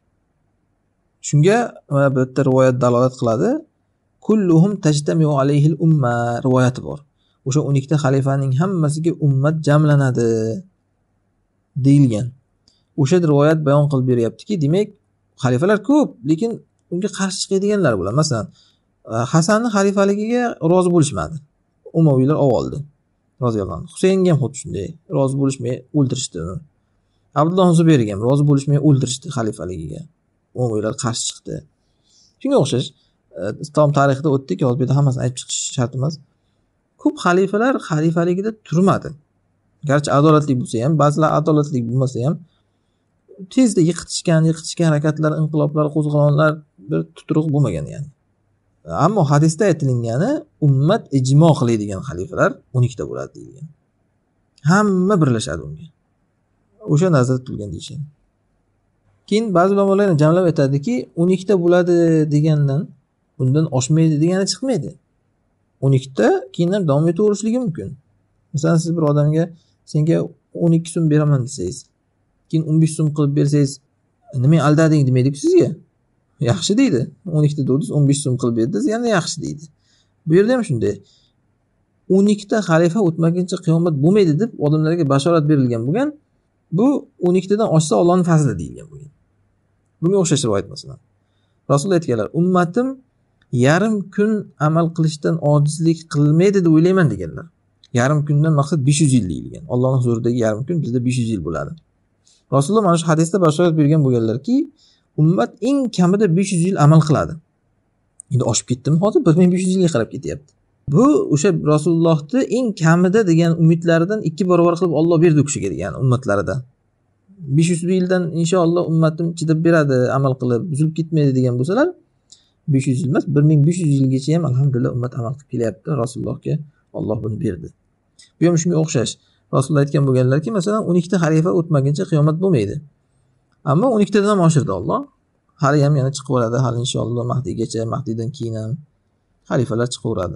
Shunga mana bu yerda rivoyat dalolat qiladi. Kulluhum tajtamiu alayhil umma rivoyati bor. O'sha o'n ikkita xalifaning hammasiga ummat jamlanadi deyilgan. O'sha rivoyat bayon qilib beryaptiki, demak, xalifalar ko'p, lekin unga qarshi chiqadiganlar bo'lar. Masalan, Hasanning xalifaligiga rozi bo'lishmadi. Umayylar oldi. Roziyallohu anhu. Husaynga ham xuddi shunday. Rozi bo'lishmay o'ldirishdi uni. Abdulloh Zubayrga ham rozi bo'lishmay o'ldirishdi xalifaligiga. Umayylar qarshi chiqdi. Shunga o'xshash islom tarixida o'tdik, hozir bu yerda hammasini aytib chiqish shart emas. Ko'p xalifalar xalifaligida turmadi. Garchi adolatli bo'lsa ham, ba'zilar adolatli bo'lmasa ham tezda yiqitishgan, yiqitishgan harakatlar, inqiloblar, qo'zg'olonlar bir tuturuq bo'lmagan yani. Ammo hadisda aytilgani ummat ijmo qiladigan xalifalar o'n ikkita bo'ladi deyilgan. Hamma birlashadi unga. O'sha nazarda tutilgan deyishadi. Keyin ba'zi ulamolar jamlab aytadiki, o'n ikkita bo'ladi degandan undan oshmaydi degani chiqmaydi. o'n ikkita keyin ham davom etaverishligi mumkin. Masalan, siz bir odamga senga o'n ikki so'm beraman desangiz, keyin o'n besh so'm qilib bersangiz, nima aldading demaydi-ku sizga. Yaxshi deydi. o'n ikkita dodiz o'n besh so'm qilib berdingiz, yana yaxshi deydi. Bu yerda ham shunday. o'n ikkita xalifa o'tmaguncha qiyomat bo'lmaydi deb odamlarga bashorat berilgan bo'lgan. Bu o'n ikkitadan oshsa Allohning fazli deyilgan bo'lgan. Bunga o'xshash rivoyat masalan. Rasul aytganlar, ummatim yarim kun amal qilishdan ojizlik qilmaydi deb o'ylayman deganlar. Yarim kundan maqsad besh yuz yil deyilgan. Allohning huzuridagi yarim kun bizda besh yuz yil bo'ladi. Rasululloh mana shu hadisda bashorat bergan bo'lganlarki, ummat eng kamida besh yuz yil amal qiladi. Endi oshib ketdimi? Hozir bir ming besh yuz yilga qarab ketyapti. Bu o'sha Rasulullohning eng kamida degan umidlaridan ikki barobar qilib Alloh berdi u kishiga degan ummatlarida. besh yuz yildan inshaalloh ummatim chidab beradi, amal qilib, buzilib ketmaydi degan bo'lsalar, besh yuz yil emas, bir ming besh yuz yilgacha ham alhamdulillah ummat amal qilib kelyapti. Rasulullohga Alloh buni berdi. Bu ham shunga o'xshash. Rasululloh aytgan bo'lganlarki, masalan, o'n ikkita xalifa o'tmaguncha qiyomat bo'lmaydi. Ammo o'n ikkitadan ham oshirdi Alloh. Hali ham yana chiqaveradi, hali inshaalloh Mahdigacha, Mahdidan keyin ham xalifalar chiqaveradi.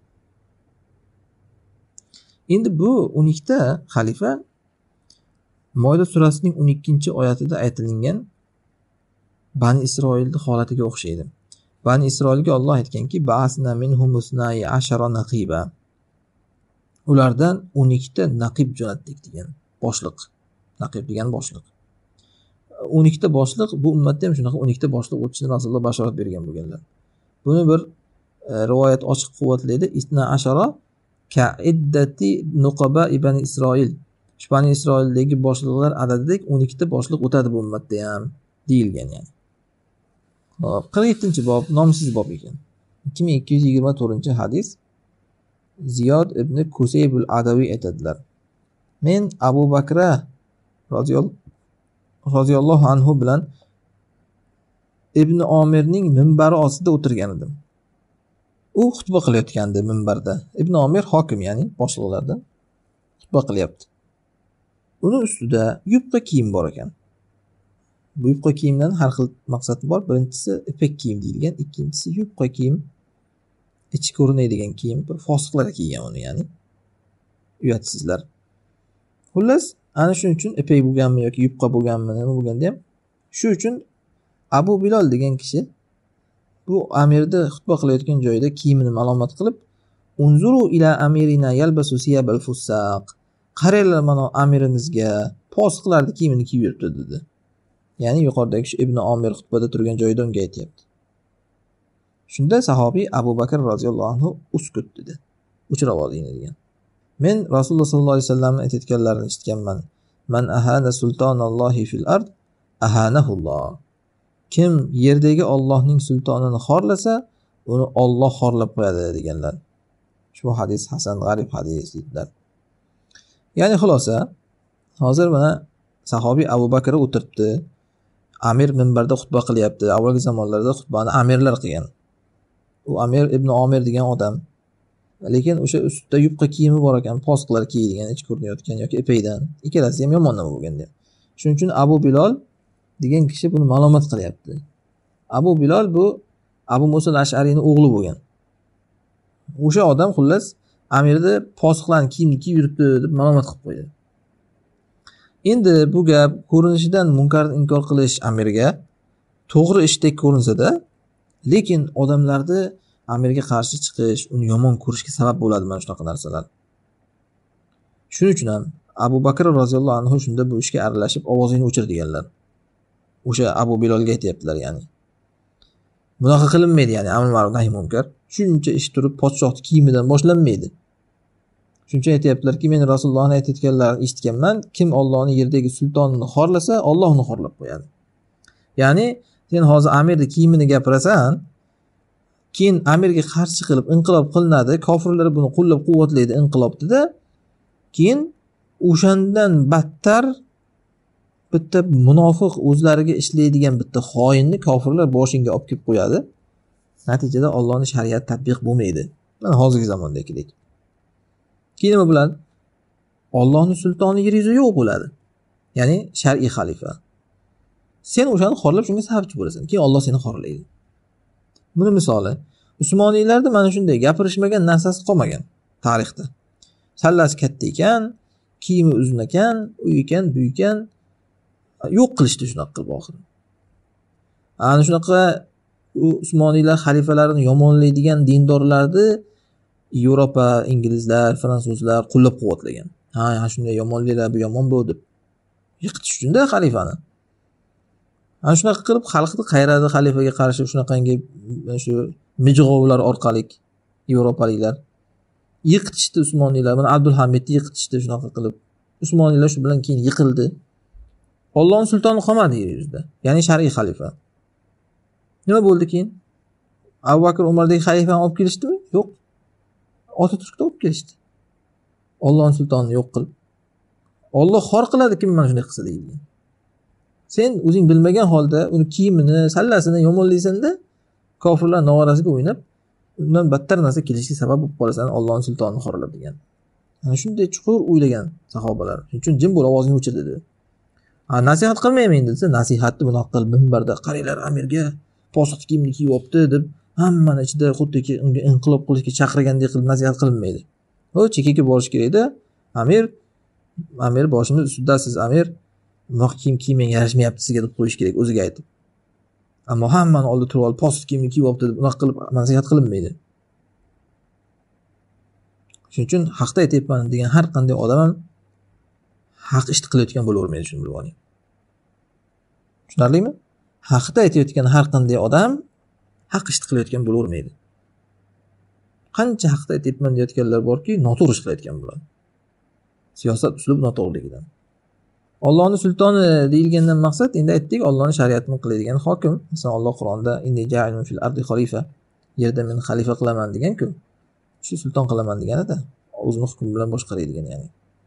Endi bu o'n ikkita xalifa Moida surasining o'n ikkinchi oyatida aytilgan Bani Isroilning holatiga o'xshaydi. Bani Isroilga Alloh aytganki, ba'asna minhum musnai ashara naqiba. Ulardan o'n ikkita naqib jo'natdik degan. Boshliq. Naqib degan boshliq. o'n ikkita boshliq bu ummatda ham shunaqa o'n ikkita boshliq o'tishini Rasululloh bashorat bergan bo'lganlar. Buni bir e, rivoyat ochiq quvvatlaydi. Isna ashara ka'iddati nuqaba ibn Isroil. Bani Isroildagi boshliqlar adadidek o'n ikkita boshliq o'tadi bu ummatda ham deyilgan yani. Hop, qirq yettinchi bob nomsiz bob ekan. ikki ming ikki yuz yigirma to'rtinchi hadis. Ziyod ibn Kusaybul Adaviy aytadilar: Men Abu Bakra roziyallohu anhu bilan Ibn Omirning minbari ostida o'tirgan edim. U xutba qilayotgandi minbarda. Ibn Omir hokim, ya'ni boshliqlardan xutba qilyapti. Uni ustida yupqa kiyim bor ekan. Bu yupqa kiyimdan har xil maqsadi bor. Birinchisi ipak kiyim deyilgan, ikkinchisi yupqa kiyim, ichi ko'rinadigan kiyim. Fosiqlar kiygan uni, ya'ni uyatsizlar. Xullas, ana shuning uchun ipak bo'lganmi yoki yupqa bo'lganmi, nima bo'lganda ham shu uchun Abu Bilol degan kishi bu amirni xutba qilayotgan joyida kiyimini malomat qilib, unzuru ila amirina yalbasu siyabal fusaq. Qaranglar, mana amirimizga fosiqlarning kiyimini kiyib yuribdi dedi. Ya'ni yuqoridagi shu Ibn Omir xutbada turgan joyida unga aytayapti. Shunda sahobiy Abu Bakr roziyallohu anhu uskut dedi. O'chirib oling degan. Men Rasululloh sollallohu alayhi vasallamning aytganlarini eshitganman. Man ahana sultonallohi fil ard ahanahulloh. Kim yerdagi Allohning sultonini xorlasa, uni Alloh xorlab qo'yadi deganlar. Shu hadis hasan g'arib hadis dedilar. Ya'ni xulosa, hozir mana sahobiy Abu Bakr o'tiribdi. Amir minbarda xutba qilyapti. Avvalgi zamonlarda xutbani amirlar qilgan. U Amir Ibn Omir degan odam. Lekin o'sha ustida yupqa kiyimi bor ekan, fosiqlar kiyadigan, ichi ko'rinayotgan yoki ipakdan. Ikkalasi ham yomon nima bo'lganda. Shuning uchun Abu Bilol degan kishi buni ma'lumot qilyapti. Abu Bilol bu Abu Musa al-Ash'ariyning o'g'li bo'lgan. O'sha odam xullas amirni fosiqlarning kiyimini kiyib yuribdi deb ma'lumot qilib qo'ydi. Endi bu gap ko'rinishidan munkarni inkor qilish amirga to'g'ri ishdek ko'rinsa-da, lekin odamlarni amirga qarshi chiqish, uni yomon ko'rishga sabab bo'ladi mana shunaqa narsalar. Shuning uchun ham Abu Bakr roziyallohu anhu shunda bu ishga aralashib ovozini o'chir deganlar. O'sha Abu Bilolga aytayaptilar, ya'ni. Bunaqa qilinmaydi, ya'ni amr ma'ruf nahy munkar. Shuncha ish turib podshohning kiyimidan boshlanmaydi. Shuncha aytayaptilarki, men Rasulullohning aytganlarini eshitganman, kim Allohning yerdagi sultonini xorlasa, Alloh uni xorlab qo'yadi. Ya'ni sen hozir amirning kiyimini gapirasan, keyin amirga qarshi qilib inqilob qilinadi, kofirlar buni qo'llab-quvvatlaydi inqilobda, keyin o'shandan battar bitta munofiq o'zlariga ishlaydigan bitta xoinni kofirlar boshingga olib kelib qo'yadi. Natijada Allohning shariati tatbiq bo'lmaydi. Mana hozirgi zamondagidek. Keyin nima bo'ladi? Allohning sultoni yer yuzida yo'q bo'ladi. Ya'ni shar'iy xalifa. Sen o'shani xorlab shunga sababchi bo'lasan. Keyin Alloh seni xorlaydi. Buni misoli, Usmoniylarda mana shunday gapirishmagan narsasi qolmagan tarixda. Sallasi katta ekan, kiyimi uzun ekan, u ekan, bu ekan, yo'q qilishdi shunaqa qilib oxiri. Ana shunaqa u Usmoniylar xalifalarini yomonlaydigan dindorlarni Yevropa, inglizlar, fransuzlar qo'llab-quvvatlagan. Ha, ha shunday yomonlaylar, bu yomon bu deb yiqitish uchun-da xalifani. Ana shunaqa qilib xalqni qayradi xalifaga qarshi shunaqangi shu mijg'ovlar orqali Yevropaliklar yiqitishdi Usmoniylar. Mana Abdulhamidni yiqitishdi shunaqa qilib. Usmoniylar shu bilan keyin yiqildi. Allohning sultoni qolmadi yer yuzida. Ya'ni shar'iy xalifa. Nima bo'ldi keyin? Abu Bakr Umardagi xalifani olib kelishdimi? Yo'q. Otaturkni olib kelishdi. Allohning sultonini yo'q qilib. Alloh xor qiladi kim mana shunday qilsa deyilgan. Sen o'zing bilmagan holda uni kiyimini, sallasini yomonlaysan-da, kofirlar nog'orasiga o'ynab, undan battar narsa kelishiga sabab bo'lib qolasan, Allohning sultonini xorlab degan. Ana shunday chuqur o'ylagan sahobalar. Shuning uchun jim bo'l, ovozingni o'chir dedi. Ha, nasihat qilmayman desa, nasihatni bunaqa qilib minbarda qaranglar amirga fosiq kiyimni kiyib olibdi deb hammani ichida xuddiki unga inqilob qilishga chaqirgandek qilib nasihat qilinmaydi. O chekkaga borish kerak-da. Amir, amir boshimiz ustida siz amir, moq kiyim kiymang yarashmayapti sizga deb qo'yish kerak o'ziga aytib. Ammo hammani oldida turib olib fosiq kiyimni kiyib olibdi deb unaqa qilib nasihat qilinmaydi. Shuning uchun haqda aytayapman degan har qanday odam ham haq ish qilayotgan bo'lavermaydi, shuni bilib oling. Tushunarlimi? Haqda aytayotgan har qanday odam haq ish qilayotgan bo'lavermaydi. Qancha haqda aytayapman deyotganlar borki, noto'g'ri ish qilayotgan bo'ladi. Siyosat uslubi noto'g'riligidan. Allohning sultoni deyilgandan maqsad endi aytdik, Allohning shariatini qiladigan hokim. Masalan, Alloh Qur'onda inni ja'ilun fil ardi xalifa. yerda men xalifa qilaman degan-ku. Shu sulton qilaman degani-da. O'zini hukm bilan boshqaradigan ya'ni.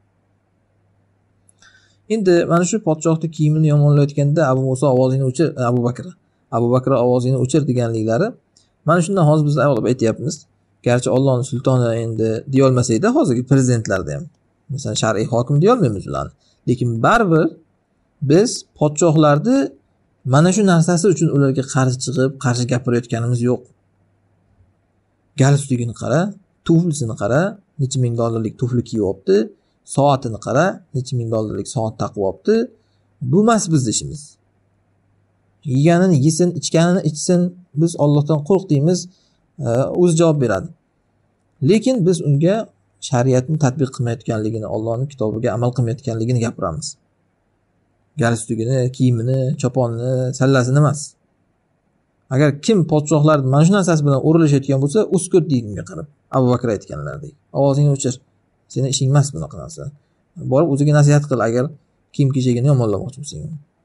Endi mana shu podshohning kiyimini yomonlayotganda Abu Muso ovozini o'chir, Abu Bakr, Abu Bakr ovozini o'chir deganliklari mana shundan hozir biz avval aytyapmiz. Garchi Allohning sultoni endi deya olmasaydi, hozirgi prezidentlarda ham, masalan, shar'iy hokim deya olmaymiz ularni. Lekin baribir biz podshohlarni mana shu narsasi uchun ularga qarshi chiqib, qarshi gapirayotganimiz yo'q. Galstukini qara, tuflisini qara, necha ming dollarlik tufli kiyibdi, soatini qara, necha ming dollarlik soat taqib olibdi. Bu emas bizning ishimiz. Yeganini yesin, ichganini ichsin, biz Allohdan qo'rq deymiz, o'zi javob beradi. Lekin biz unga shariatni tatbiq qilmayotganligini, Allohning kitobiga amal qilmayotganligini gapiramiz. Galstukini, kiyimini, choponini, sallasini emas. Agar kim podshohlar mana shu narsasi bilan o'rilishayotgan bo'lsa, uskut deydi unga qarab. Abu Bakr aytganlaridek. Ovozingni o'chir. Seni ishing emas bunaqa narsa. Borib o'ziga nasihat qil agar kiyim-kechagini yomonlamoqchi bo'lsang.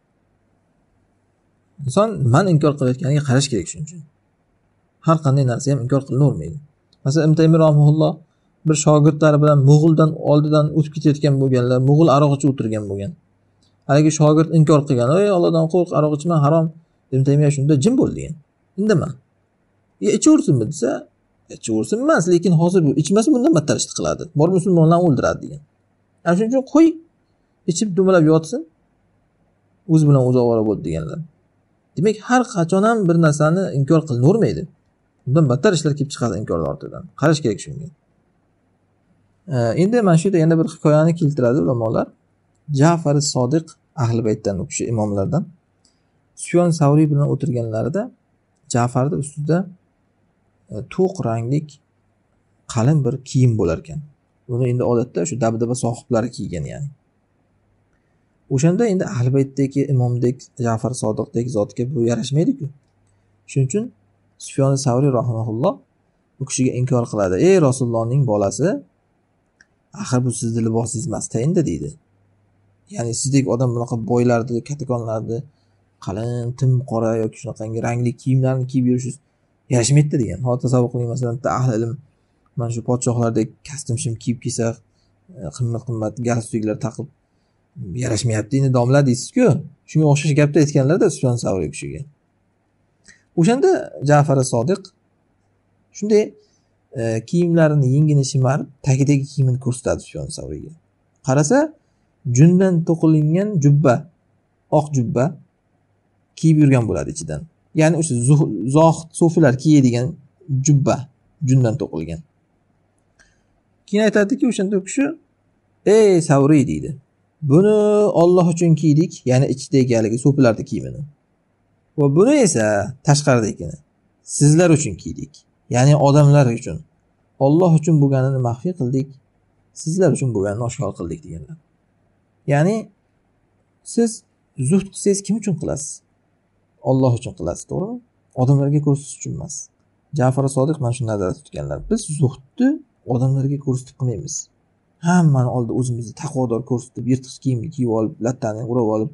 Inson man inkor qilayotganiga qarash kerak shuning uchun. Har qanday narsa ham inkor qilinavermaydi. Masalan, Ibn Taymiy rahimahulloh bir shogirdlari bilan Mo'g'uldan oldidan o'tib ketayotgan bo'lganlar, Mo'g'ul aroq ichib o'tirgan bo'lgan. Haligi shogird inkor qilgan, "Ey, Allohdan qo'rq, aroq ichma, harom." Ibn Taymiy shunda jim bo'ldi degan. Indama. "Ya ichaversinmi?" desa, "Ichaversin emas, lekin hozir bu ichmasa bundan battar ish qiladi. Bor musulmonlarni o'ldiradi" degan. Ana shuning uchun qo'y, ichib dumalab yotsin, o'zi bilan o'zi ovora bo'ldi deganlar. Demak, har qachon ham bir narsani inkor qilinavermaydi. Bundan battar ishlar kelib chiqadi inkorlar ortidan. Qarash kerak shunga. Endi mana shu yerda yana bir hikoyani keltiradi ulamolar. Ja'far as-Sodiq ahli baytdan, u kishi imomlardan. Sufyon Savriy bilan o'tirganlarida Ja'farning ustida to'q ranglik qalin bir kiyim bo'lar ekan. Buni endi odatda shu dabdaba sohiblari kiygan ya'ni. O'shanda endi ahli baytdagi imomdek Ja'far Sodiqdek zotga bu yarashmaydi-ku. Shuning uchun Sufyon Savriy rahimahulloh bu kishiga inkor qiladi. "Ey Rasulullohning bolasi, axir bu sizning libosingiz emas-da endi" deydi. Ya'ni sizdek odam bunaqa boylarni, katakonlarni qalin, tim qora yoki shunaqangi rangli kiyimlarni kiyib yurishingiz yarashmaydi degan. Hozir tasavvur qiling, masalan, bitta ahli ilm mana shu podshohlardek kostyum kiyib kelsa, qimmat-qimmat galstuklar taqib yarashmayapti endi domla deysiz-ku. Shunga o'xshash gapni aytganlar-da Sufyon Savriy kishiga. O'shanda Ja'far as-Sodiq shunday kiyimlarini yengini shimarib, tagidagi kiyimini ko'rsatadi Sufyon Savriyga. Qarasa, jundan to'qilingan jubba, oq jubba kiyib yurgan bo'ladi ichidan. Ya'ni o'sha zohid sofilar kiyadigan jubba, jundan to'qilgan. Keyin aytadiki, o'shanda u kishi, "Ey Savriy" deydi. "Buni Alloh uchun kiydik, ya'ni ichidagi haligi sofilarning kiyimini. Va buni esa tashqaridagini sizlar uchun kiydik, ya'ni odamlar uchun. Alloh uchun bo'lganini maxfiy qildik, sizlar uchun bo'lganini oshkor qildik" deganlar. Ya'ni siz zuhd qilsangiz kim uchun qilasiz? Alloh uchun qilasiz, to'g'rimi? Odamlarga ko'rsatish uchun emas. Ja'far as-Sodiq mana shuni nazarda tutganlar. Biz zuhdni odamlarga ko'rsatib qilmaymiz. Hammani oldida o'zimizni taqvodor ko'rsatib, yirtqich kiyimni kiyib olib, lattani urib olib,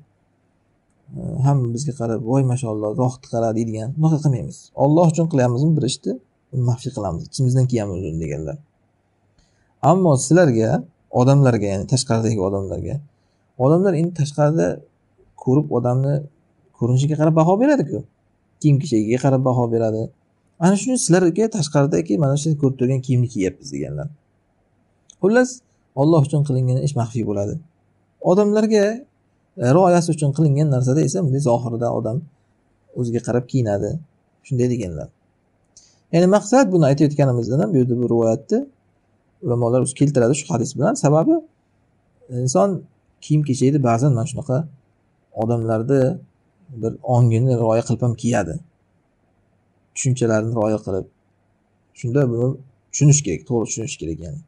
hamma bizga qarab, "Voy mashalloh, zohid qara" deydigan, unaqa qilmaymiz. Alloh uchun qilyapmizmi bir ishni, uni maxfiy qilamiz, ichimizdan kiyamiz uni deganlar. Ammo sizlarga, odamlarga, ya'ni tashqaridagi odamlarga, odamlar endi tashqarida ko'rib odamni ko'rinishiga qarab baho beradi-ku. Kiyim-kechagiga qarab baho beradi. Ana shuni sizlarga tashqaridagi mana shu ko'rib turgan kiyimni kiyapmiz deganlar. Xullas, Alloh uchun qilingan ish maxfiy bo'ladi. Odamlarga rioyasi uchun qilingan narsada esa bunday zohirida odam o'ziga qarab kiyinadi. Shunday deganlar. Ya'ni maqsad buni aytayotganimizdan ham bu yerda bu rivoyatni ulamolar o'zi keltiradi shu hadis bilan. Sababi inson kiyim-kechakni ba'zan mana shunaqa odamlarni bir ongini rioya qilib ham kiyadi. Tushunchalarni rioya qilib. Shunda buni tushunish kerak, to'g'ri tushunish kerak yani.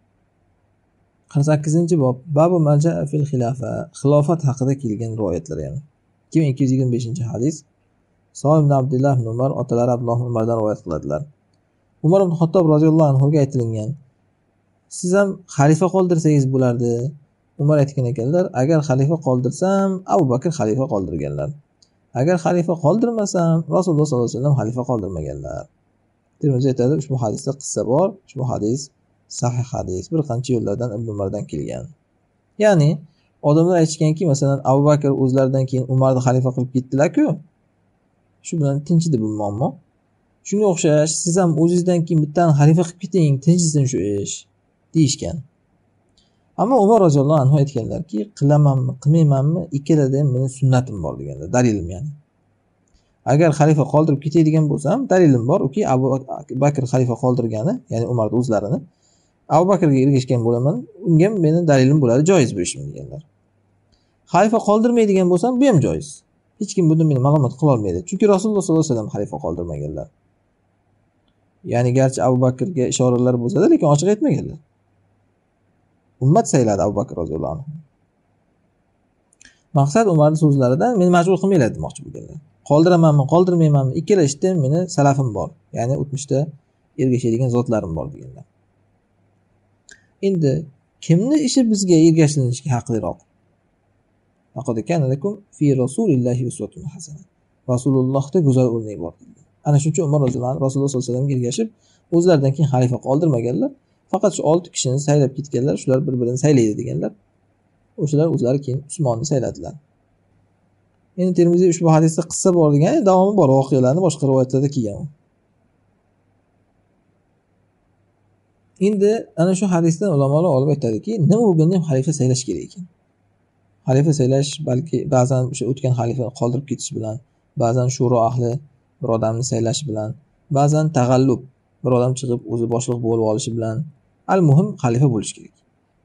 qirq sakkizinchi bob Babu malja fil xilofa, xilofat haqida kelgan rivoyatlar yani. ikki ming ikki yuz yigirma beshinchi hadis. Salim ibn Abdullah ibn Umar otalari Abdulloh ibn Umardan rivoyat qiladilar. Umar ibn Xattob roziyallohu anhu ga aytilgan: "Siz ham xalifa qoldirsangiz bo'lardi." Umar aytgan ekanlar: "Agar xalifa qoldirsam, Abu Bakr xalifa qoldirganlar. Agar xalifa qoldirmasam, Rasululloh sollallohu alayhi vasallam xalifa qoldirmaganlar." Termiziy aytadi, ushbu hadisda qissa bor. Ushbu hadis sahih hadis. Bir qancha yo'llardan Ibn Umardan kelgan. Ya'ni odamlar aytishganki, masalan, Abu Bakr o'zlaridan keyin Umarni xalifa qilib ketdilar-ku. Shu bilan tinchidi bu muammo. Shunga o'xshash, siz ham o'zingizdan keyin bittani xalifa qilib keting, tinchsin shu ish deyishgan. Ammo Umar roziyallohu anhu aytganlarki, qilamanmi, qilmaymanmi, ikkalada ham mening sunnatim bor deganlar, dalilim ya'ni. Agar xalifa qoldirib ketadigan bo'lsam, dalilim bor, uki Abu Bakr xalifa qoldirgani, ya'ni Umarning o'zlarini Abu Bakrga ergashgan bo'laman, unga meni dalilim bo'ladi, joiz bu ishim deganlar. Xalifa qoldirmaydigan bo'lsam, bu ham joiz. Hech kim bundan meni ma'lumot qila olmaydi. Chunki Rasululloh sollallohu alayhi vasallam xalifa qoldirmaganlar. Ya'ni garchi Abu Bakrga ishoralar bo'lsa-da, lekin ochiq aytmaganlar. Ummat sayladi Abu Bakr roziyallohu anhu. Maqsad Umarning so'zlaridan meni majbur qilmaylar demoqchi bo'lganlar. Qoldiramanmi, qoldirmaymanmi, ikkala ishda meni salafim bor. Ya'ni o'tmishda ergashadigan zotlarim bor deganlar. Endi kimni ishi bizga ergashishga haqliroq? Laqad kana lakum fi rasulillahi uswatun hasana. Rasulullohda go'zal o'rnak bor. Ana shuning uchun Umar roziyallohu anhu Rasululloh sollallohu alayhi vasallamga ergashib, o'zlaridan keyin xalifa qoldirmaganlar. Faqat shu olti kishini saylab ketganlar, shular bir-birini saylaydi deganlar. O'shalar o'zlari keyin Usmonni sayladilar. Endi Termiziy ushbu hadisda qissa bor degan, davomi bor, voqealarni boshqa rivoyatlarda kelgan. Endi ana shu hadisdan ulamolar olib aytadiki, nima bo'lganda ham xalifa saylash kerak ekan. Xalifa saylash balki ba'zan o'sha o'tgan xalifani qoldirib ketish bilan, ba'zan shuro ahli bir odamni saylash bilan, ba'zan tag'allub bir odam chiqib o'zi boshliq bo'lib olishi bilan, al-muhim xalifa bo'lish kerak.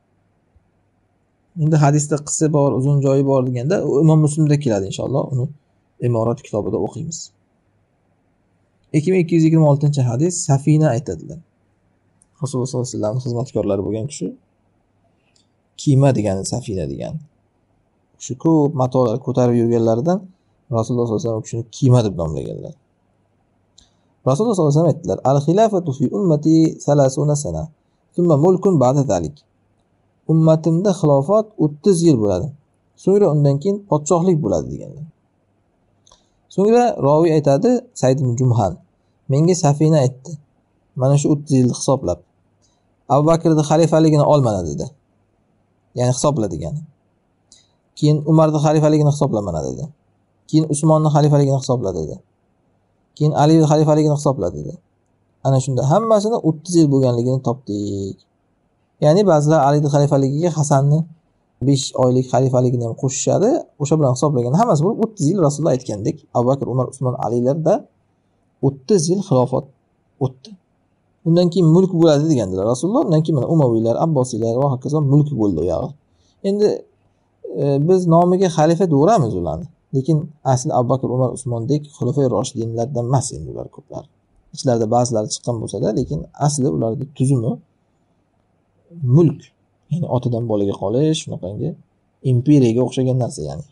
Endi hadisda qissa bor, uzun joyi bor deganda Imom Muslimda keladi inshaalloh, uni Imorat kitobida o'qiymiz. ikki ming ikki yuz yigirma oltinchi hadis Safina aytadilar. Rasululloh sollallohu alayhi vasallam xizmatkorlari bo'lgan kishi kiyma degani Safina degan. Shu ko'p matolar ko'tarib yurganlaridan Rasululloh sollallohu alayhi vasallam kishini kiyma deb nomlaganlar. Rasululloh sollallohu alayhi vasallam aytdilar: "Al-xilafatu fi ummati salasuna sana, thumma mulkun ba'da zalik." Ummatimda xilofat o'ttiz yil bo'ladi. So'ngra undan keyin podshohlik bo'ladi deganlar. So'ngra roviy aytadi, Said ibn Jumhan, menga Safina aytdi. Mana shu o'ttiz yilni hisoblab Abu Bakrning xalifaligini ol mana dedi. Ya'ni hisobla degani. Keyin Umarning xalifaligini hisobla mana dedi. Keyin Usmonning xalifaligini hisobla dedi. Keyin Alining xalifaligini hisobla dedi. Ana shunda hammasini o'ttiz yil bo'lganligini topdik. Ya'ni ba'zilar Alining xalifaligiga Hasanni besh oylik xalifaligini ham qo'shishadi. O'sha bilan hisoblagan hammasi bo'lib o'ttiz yil Rasululloh aytgandek, Abu Bakr, Umar, Usmon, Alilarda o'ttiz yil xilofat o'tdi. Undan keyin mulk bo'ladi degandilar Rasululloh. Undan keyin mana Umaviylar, Abbosiylar va hokazo mulk bo'ldi u yog'i. Endi e, biz nomiga xalifa deyveramiz ularni. Lekin asli Abu Bakr, Umar, Usmondek xulofai roshidinlardan emas endi ular ko'plar. Ichlarida ba'zilari chiqqan bo'lsa-da, lekin asli ularning tuzumi mulk, ya'ni otadan bolaga qolish, shunaqangi imperiyaga o'xshagan narsa ya'ni.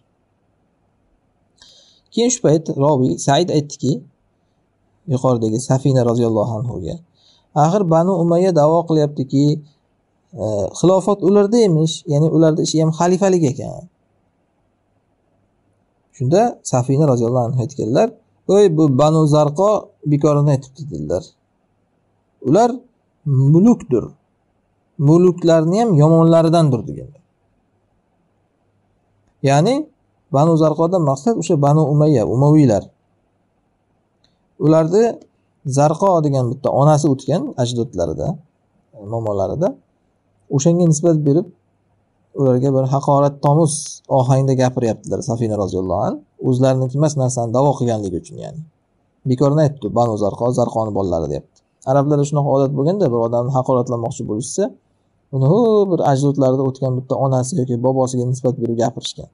Keyin shu payt roviy Said aytdiki, yuqoridagi Safina roziyallohu anhuga, axir Banu Umayya da'vo qilyaptiki, e, xilofat ularda emish, ya'ni ularda ishi ham xalifalik ekan. Shunda Safina roziyallohu anhu aytganlar, "O'y, bu Banu Zarqo bekorini aytibdi" dedilar. Ular mulukdir. Muluklarni ham yomonlaridandir deganlar. Ya'ni Banu Zarqodan maqsad o'sha Banu Umayya, Umaviylar. Ularni Zarqo degan bitta onasi o'tgan ajdodlarida, momolarida. O'shanga nisbat berib ularga bir haqorat tomuz ohangda gapiryaptilar Safina roziyallohu anhu. O'zlariniki emas narsani da'vo qilganligi uchun ya'ni. Bekorni aytdi Banu Zarqo, Zarqoni bolalari deyapti. Arablarda shunaqa odat bo'lganda, bir odamni haqoratlamoqchi bo'lishsa, uni ho bir ajdodlarida o'tgan bitta onasi yoki bobosiga nisbat berib gapirishgan.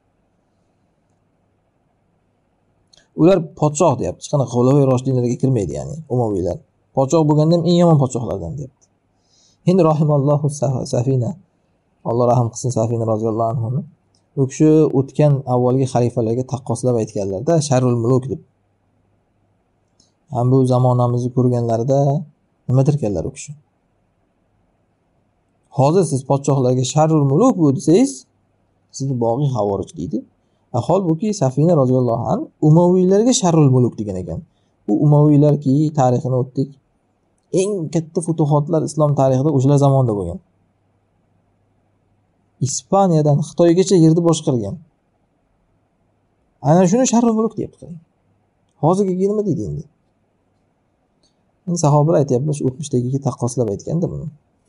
Ular podshoh deyapti. Hech qanaqa xulofai roshidinlarga kirmaydi ya'ni Umaviylar. Podshoh bo'lganda ham eng yomon podshohlardan deyapti. Endi rahimallohu Safina, Alloh rahim qilsin Safina roziyallohu anhu. U kishi o'tgan avvalgi xalifalarga taqqoslab aytganlarda sharrul muluk deb. Ham bu zamonamizni ko'rganlarida nima derkanlar u kishi? Hozir siz podshohlarga sharrul muluk bu desangiz, sizni bog'iy havorich deydi. Holbuki Safina roziyallohu anhu Umaviylarga sharrul muluk degan ekan. Bu Umaviylarki tarixini o'tdik. eng katta futuhotlar islom tarixida o'sha zamonda bo'lgan. Ispaniyadan Xitoygacha yerni boshqargan. Ana shuni sharh mulk deyapti. Hozirgi nima deydi endi? Men sahobalar aytayapmiz, o'tmishdagiga taqqoslab aytganda buni.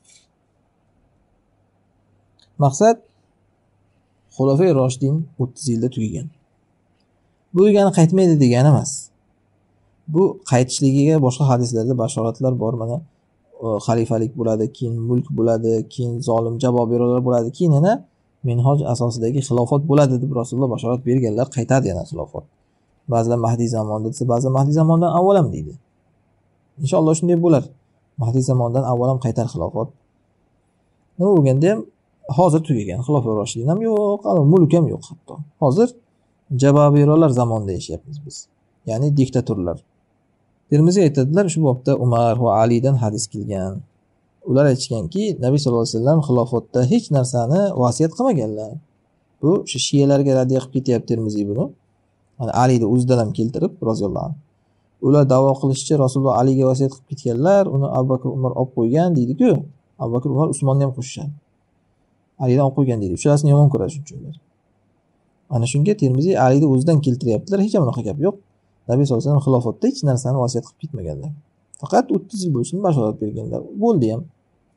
Maqsad Xulafay Roshidin o'ttiz yilda tugagan. Bu degani qaytmaydi degani emas. Bu qaytishligiga boshqa hadislarda bashoratlar bor. Mana xalifalik bo'ladi, keyin mulk bo'ladi, keyin zolim jabobirlar bo'ladi, keyin yana minhoj asosidagi xilofat bo'ladi deb Rasululloh bashorat berganlar, qaytadi yana xilofat. Ba'zilar Mahdi zamonida desa, ba'zilar Mahdi zamonidan avval ham deydi. Inshaalloh shunday bo'lar. Mahdi zamonidan avval ham qaytar xilofat. Nima bo'lganda ham hozir tugagan. Xilofat Roshidin ham yo'q, mulk ham yo'q hatto. Hozir jabobirlar zamonida yashayapmiz biz. Ya'ni diktatorlar. Termiziy aytadilar, shu bobda Umar va Alidan hadis kelgan. Ular aytganki, Nabiy sollallohu alayhi vasallam xilofatda hech narsani vasiyat qilmaganlar. Bu shu shiyalarga raddiya qilib ketyapti Termiziy buni. Mana Alini o'zidan ham keltirib, roziyallohu anhu. Ular da'vo qilishicha Rasululloh Aliga vasiyat qilib ketganlar, uni Abu Bakr Umar olib qo'ygan deydi-ku. Abu Bakr Umar Usmonni ham qo'shishadi. Alidan olib qo'ygan deydi. Uchalasini yomon ko'radi shunchalik. Ana shunga Termiziy Alini o'zidan keltiryaptilar, hech ham unaqa gap yo'q. Nabiy sollallohu alayhi vasallam xilofatda hech narsani vasiyat qilib ketmaganlar. Faqat o'ttiz yil bo'lishini bashorat berganlar. Bo'ldi ham.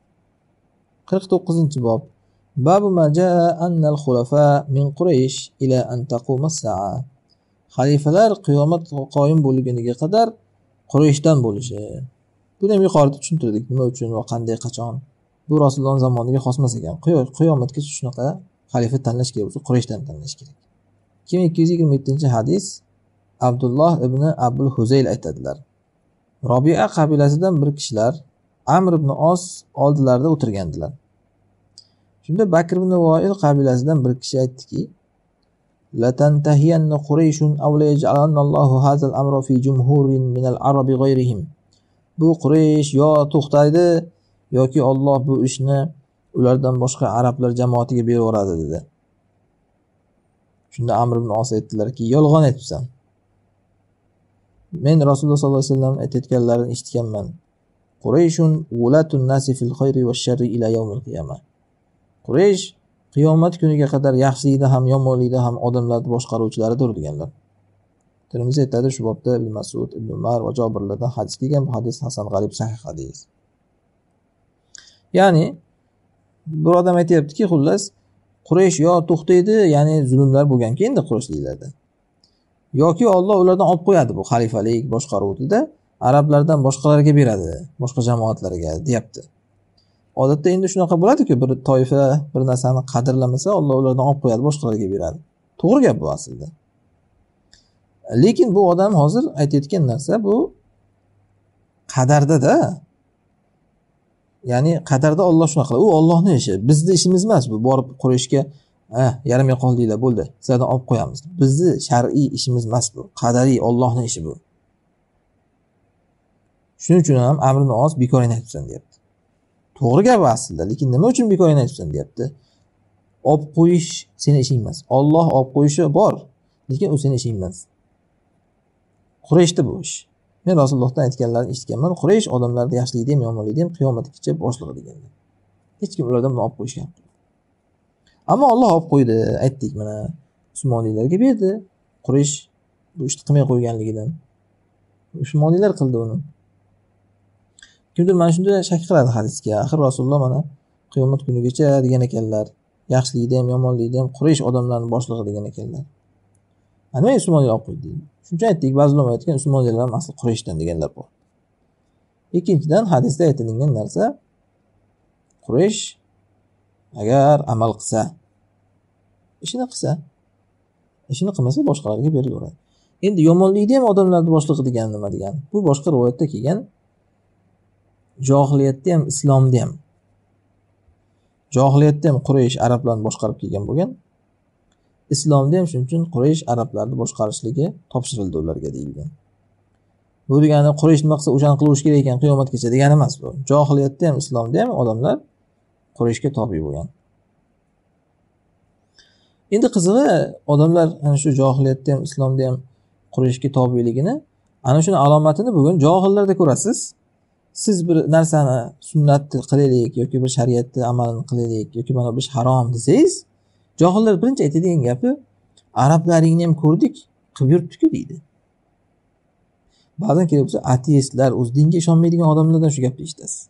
qirq to'qqizinchi bob. Babu ma jaa annal xulafa min Quraysh ila an taquma as-sa'a. Xalifalar qiyomat qoyim bo'lganiga qadar Qurayshdan bo'lishi. Buni ham yuqorida tushuntirdik, nima uchun va qanday qachon. Bu Rasululloh zamoniga xos emas ekan. Qiyomatgacha shunaqa xalifa tanlash kerak bo'lsa, Qurayshdan tanlash kerak. ikki ming ikki yuz yigirma yettinchi hadis. Abdulloh ibn Abul Huzayl aytadilar. Robi'a qabilasidan bir kishilar Amr ibn Os oldilarida o'tirgandilar. Shunda Bakr ibn Voil qabilasidan bir kishi aytdiki: "La tantahiyanna Qurayshun aw la yaj'alanna Allohu hazal amra fi jumhurin min al-arabi ghayrihim." Bu Quraysh yo to'xtaydi yoki Alloh bu ishni ulardan boshqa arablar jamoatiga beraveradi dedi. Shunda Amr ibn Os aytdilarki: "Yolg'on aytibsan. Men Rasululloh sollallohu alayhi vasallam aytganlarini eshitganman. Qurayshun ulatun nasi fil khayri va sharri ila yawmil qiyamah." Quraysh qiyomat kuniga qadar yaxshilikda ham yomonlikda ham odamlarni boshqaruvchilaridir deganlar. Termiziy aytadi, shu bobda Ibn Mas'ud, Ibn Umar va Jobirlardan hadis kelgan. Bu hadis hasan g'arib sahih hadis. Ya'ni bir odam aytayaptiki, xullas Quraysh yo to'xtaydi, ya'ni zulmlar bo'lgan-ki endi Qurayshliklarda. Yoki Alloh ulardan olib qo'yadi bu xalifalik boshqaruvida, arablardan boshqalarga beradi, boshqa jamoatlarga deyapti. Odatda endi shunaqa bo'ladi-ku, bir toifa bir narsani qadrlamasa, Alloh ulardan olib qo'yadi, boshqalarga beradi. To'g'ri gap bu aslida. Lekin bu odam hozir aytayotgan narsa bu qadarda-da. Ya'ni qadarda Alloh shunaqa qiladi. U Allohning ishi, bizning ishimiz emas bu. Borib Qurayshga, "Ha, yaramay qoldinglar, bo'ldi. Sizlardan olib qo'yamiz." Bizning shar'iy ishimiz emas bu. Qadariy Allohning ishi bu. Shuning uchun ham Amr ibn Os bekorini aytibsan deyapti. To'g'ri gap aslida, lekin nima uchun bekorini aytibsan deyapti? Olib qo'yish seni ishing emas. Alloh olib qo'yishi bor, lekin u seni ishing emas. Qurayshda bu ish. Men Rasulullohdan aytganlarini eshitganman. Quraysh odamlarni yaxshilikda ham yomonlikda ham qiyomatgacha boshlig'i deganlar. Hech kim ulardan buni olib qo'yishgan. Ammo Alloh olib qo'ydi, aytdik mana. Usmoniylarga berdi. Quraysh bu ishni qilmay qo'yganligidan. Usmoniylar qildi uni. Kimdir mana shunda shak qiladi hadisga. Axir Rasululloh mana qiyomat kunigacha degan ekanlar. Yaxshilikda ham yomonlikda ham Quraysh odamlarning boshlig'i degan ekanlar. Ana men Usmoniylar olib qo'ydi. Shuncha aytdik, ba'zilar aytgan Usmoniylar ham asli Qurayshdan deganlar bor. Ikkinchidan hadisda aytilgan narsa Quraysh agar amal qilsa, ishini qilsa, ishini qilmasa boshqalarga berilaveradi. Endi yomonlikda ham odamlarni boshlig'i degani nima degani? Bu boshqa rivoyatda kelgan. Johiliyatda ham, islomda ham. Johiliyatda ham Quraysh arablarni boshqarib kelgan bo'lgan. Islomda ham shuning uchun Quraysh arablarni boshqarishligi topshirildi ularga deyilgan. Bu degani Quraysh nima qilsa o'shani qilavish kerak ekan qiyomatgacha degani emas bu. Johiliyatda ham, islomda ham odamlar Qurayshga tobe bo'lgan. Endi qizig'i, odamlar ana shu johiliyatda ham, islomda ham Qurayshga tobeligini, ana shuni alomatini bugun johillarda ko'rasiz. siz bir narsani sunnatni qilaylik yoki bir shariatni amalini qilaylik yoki mana bu ish harom desangiz, johillar birinchi aytadigan gapi arablaringni ham ko'rdik, qilib yuribdi-ku deydi. Ba'zan kelib bo'lsa ateistlar, o'z dinga ishonmaydigan odamlardan shu gapni eshitasiz.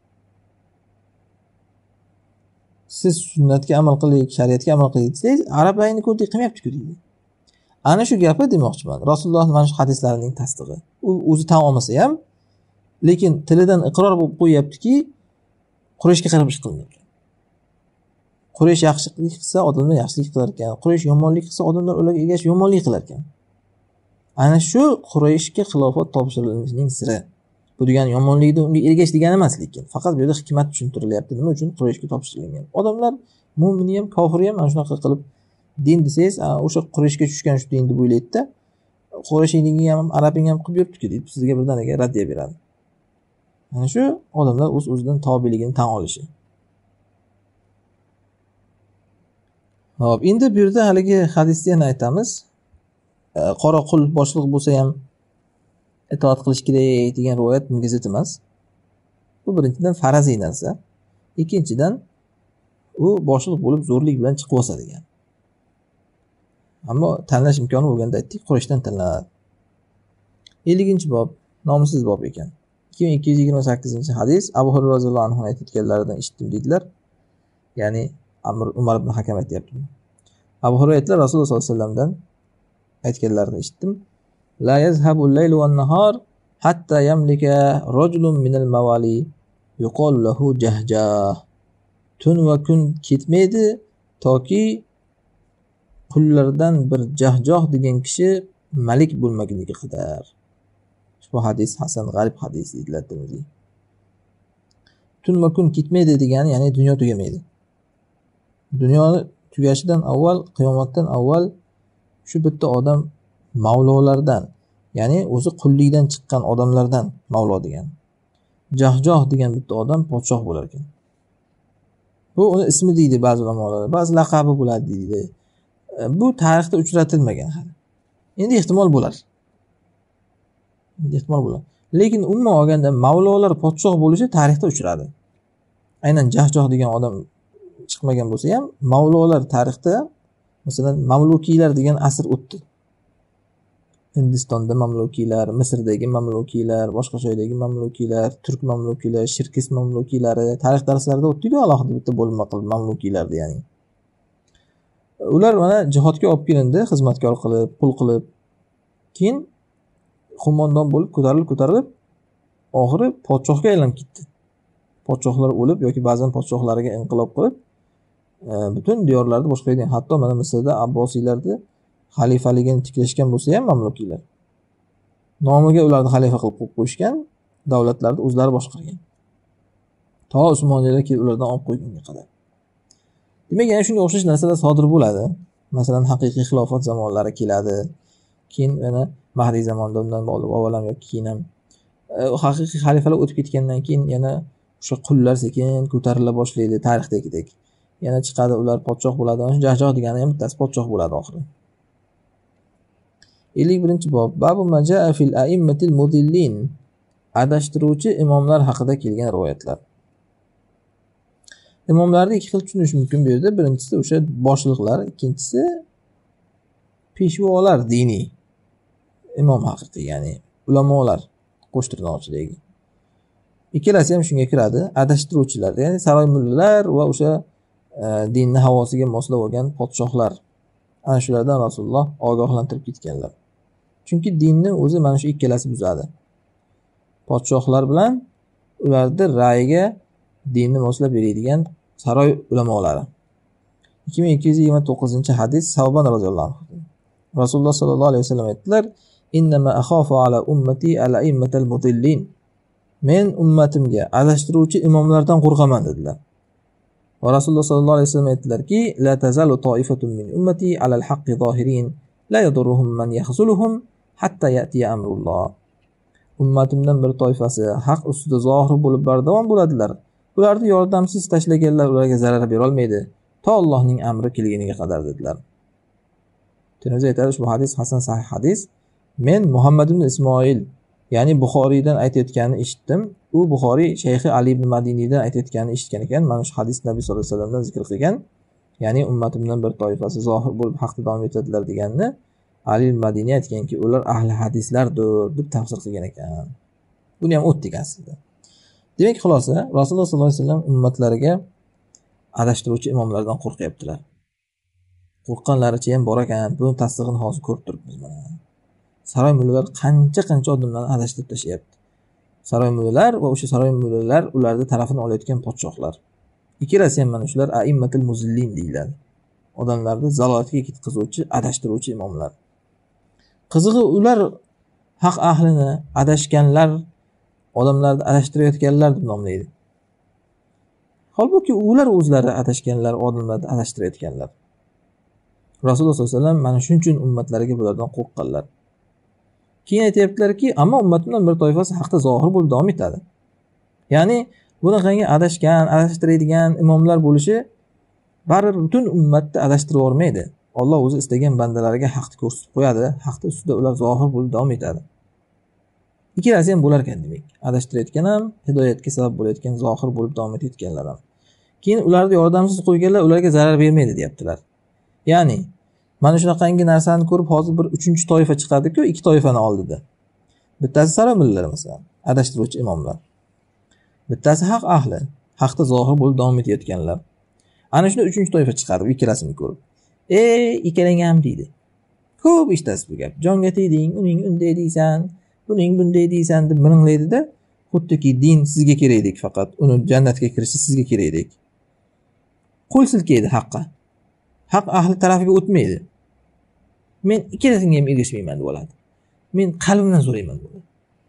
Siz sunnatga amal qilaylik, shariatga amal qilaylik desangiz, arablaringni ko'rdik, qilmayapti-ku deydi. Ana shu gapi demoqchiman. Rasululloh mana shu hadislarining tasdig'i. U o'zi tan olmasa ham, lekin tilidan iqror bo'lib qo'yaptiki, Qurayshga qarab ish qilinadi. Quraysh yaxshilik qilsa, odamlar yaxshilik qilar ekan. Quraysh yomonlik qilsa, odamlar ularga ergashib yomonlik qilar ekan. Ana shu Qurayshga xilofat topshirilishining siri. Bu degani yomonlikda unga ergash degani emas, lekin faqat bu yerda hikmat tushuntirilyapti. Nima uchun Qurayshga topshirilgan? Odamlar mu'mini ham, kofiri ham ana shunaqa qilib din desangiz, o'sha Qurayshga tushgan shu din deb o'ylaydi-da. Qurayshning ham, arabing ham qilib yuribdi-ku deb sizga birdaniga raddiya beradi. Mana shu odamlar o'z o'zidan tobeligini tan olishi. Xo'p, endi bu yerda haligi hadisni yana aytamiz. Qora qul boshliq bo'lsa ham itoat qilish kerak degan rivoyat bunga zid emas. Bu birinchidan faraziy narsa. Ikkinchidan u boshliq bo'lib zo'rlik bilan chiqib olsa degan. Ammo tanlash imkoni bo'lganda aytdik, Qurayshdan tanlanadi. ellinchi bob, nomusiz bob ekan. ikki ming ikki yuz yigirma sakkizinchi hadis, Abu Hurayra roziyallohu anhu aytganlaridan eshitdim dedilar. Ya'ni Amr Umar ibn Hakam aytayapti. Abu Hurayra aytdilar, Rasululloh sollallohu alayhi vasallamdan aytganlarini eshitdim. La yazhabu al-laylu wan-nahar hatta yamlika rajulun min al-mawali yuqalu lahu jahjah. Tun va kun ketmaydi toki qullardan bir Jahjoh degan kishi malik bo'lmaguniga qadar. Bu hadis hasan g'arib hadis deydilar Tirmiziy. Tun va kun ketmaydi degani, ya'ni dunyo tugamaydi. Dunyo tugashidan avval, qiyomatdan avval shu bitta odam mavlolardan, ya'ni o'zi qullikdan chiqqan odamlardan mavlo degan. Jahjoh degan bitta odam podshoh bo'lar ekan. Bu uni ismi deydi ba'zi ulamolar, ba'zi laqabi bo'ladi deydi. Bu tarixda uchratilmagan hali. Endi ehtimol bo'lar. Endi ehtimol bo'lar. Lekin umuman olganda mavlolar podshoh bo'lishi tarixda uchradi. Aynan Jahjoh degan odam chiqmagan bo'lsa ham, mavlolar tarixda, masalan, mamlukiylar degan asr o'tdi. Hindistonda mamlukiylar, Misrdagi mamlukiylar, boshqa joydagi mamlukiylar, turk mamlukiylar, Shirkis mamlukiylari tarix darslarida o'tdi-ku, alohida bitta bo'linma qilib mamlukiylar ya'ni. Ular mana jihodga olib kelindi, xizmatkor qilib, qul qilib, keyin qo'mondon bo'lib ko'tarilib, ko'tarilib, oxiri podshohga aylanib ketdi. Podshohlar o'lib yoki ba'zan podshohlariga inqilob qilib, butun diyorlarni boshqargan. Hatto mana Misrda Abbosiylarni xalifaligini tiklashgan bo'lsa ham mamlukiylar. Nomiga ularni xalifa qilib qo'yib qo'yishgan, davlatlarni o'zlari boshqargan. To Usmoniylar kelib ulardan olib qo'ygunga qadar. Demak, yana shunga o'xshash narsalar sodir bo'ladi. Masalan, haqiqiy xilofat zamonlari keladi. Keyin yana Mahdi zamonida undan bo'lib avvalam yoki keyin ham haqiqiy xalifalar o'tib ketgandan keyin yana o'sha qullar sekin ko'tarila boshlaydi tarixdagidek. Yana chiqadi, ular podshoh bo'ladi. Jahjoh degani ham bittasi podshoh bo'ladi oxiri. ellik birinchi bob. Babu majaa fil a'immatil mudillin. Adashtiruvchi imomlar haqida kelgan rivoyatlar. Imomlarni ikki xil tushunish mumkin bu yerda. Birinchisi o'sha boshliqlar, ikkinchisi peshvolar, diniy imom haqiqiy, ya'ni ulamolar qo'shtirnoqchidagi. Ikkalasi ham shunga kiradi, adashtiruvchilar, ya'ni saroy mullalar va o'sha e, dinni havosiga moslab olgan podshohlar. Ana shulardan Rasululloh ogohlantirib ketganlar. Chunki dinni o'zi mana shu ikkalasi buzadi. Podshohlar bilan ularni ra'yiga dinni moslab beradigan saroy ulamolari. ikki ming ikki yuz yigirma to'qqizinchi hadis, Savban roziyallohu anhu. Rasululloh sollallohu alayhi vasallam aytdilar: "Innama akhafu ala ummati al-a'immatal mudillin." Men ummatimga adashtiruvchi imomlardan qo'rqaman dedilar. Va Rasululloh sollallohu alayhi vasallam aytdilarki: "La tazalu ta'ifatun min ummati ala al-haqqi zohirin, la yadurruhum man yahzuluhum hatta ya'ti amrulloh." Ummatimdan bir toifasi haq ustida zohir bo'lib bardavom bo'ladilar. Ularni yordamsiz tashlaganlar ularga zarar bera olmaydi, to Allohning amri kelguniga qadar dedilar. Tirmiziy aytadi, ushbu hadis hasan sahih hadis. Men Muhammad ibn Ismoil, ya'ni Buxoriydan aytayotganini eshitdim. u Buxoriy Shayxi Ali ibn Madiniydan aytayotganini eshitgan ekan. Mana shu hadis Nabiy sollallohu alayhi vasallamdan zikr qilgan. Ya'ni ummatimdan bir toifasi zohir bo'lib haqda davom etadilar deganni Ali ibn Madiniy aytganki, ular ahli hadislardir deb tafsir qilgan ekan. Buni ham o'tdik aslida. Demak, xulosa, Rasululloh sollallohu alayhi vasallam ummatlariga adashtiruvchi imomlardan qo'rqyaptilar. Qo'rqqanlaricha ham bor ekan. Buni tasdig'ini hozir ko'rib turibmiz mana. Saroy mullalar qancha-qancha odamlarni adashtirib tashlayapti. Saroy mullalar va o'sha saroy mullalar ularda tarafini olayotgan podshohlar. Ikkalasi ham mana shular a'immatul muzillin deyiladi. Odamlarni zalolatga ketkazuvchi, adashtiruvchi imomlar. Qizig'i, ular haq ahlini adashganlar, odamlarni adashtirayotganlar deb nomlaydi. Holbuki ular o'zlari adashganlar, odamlarni adashtirayotganlar. Rasululloh sollallohu alayhi vasallam mana shuning uchun ummatlariga bulardan qo'rqqanlar. Keyin aytayaptilarki, ammo ummatimdan bir toifasi haqda zohir bo'lib davom etadi. Ya'ni bunaqangi adashgan, adashtiradigan imomlar bo'lishi baribir butun ummatni adashtirib yormaydi. Alloh o'zi istagan bandalariga haqni ko'rsatib qo'yadi, haqni ustida ular zohir bo'lib davom etadi. Ikkalasi ham bo'lar ekan demak. Adashtirayotgan ham, hidoyatga sabab bo'layotgan, zohir bo'lib davom etayotganlar ham. Keyin ularni yordamsiz qo'yganlar ularga zarar bermaydi deyaptilar. Ya'ni mana shunaqangi narsani ko'rib hozir bir uchinchi toifa chiqadi-ku, ikki toifani oldida. Bittasi saroy mullari masalan, adashtiruvchi imomlar. Bittasi haq ahli, haqda zohir bo'lib davom etayotganlar. Ana shunda uchinchi toifa chiqadi, ikkalasini ko'rib. Ey, ikkalang ham deydi. Ko'p eshitasiz bu gap. Jonga tegding, uning unday deysan, buning bunday deysan deb miringlaydi-da, xuddiki din sizga kerakdek faqat, uni jannatga kirishi sizga kerakdek. Qo'l silkaydi haqqa. Haq ahli tarafiga o'tmaydi. Men ikkalasiga ham ergashmayman deb oladi. Men qalbimdan so'rayman buni.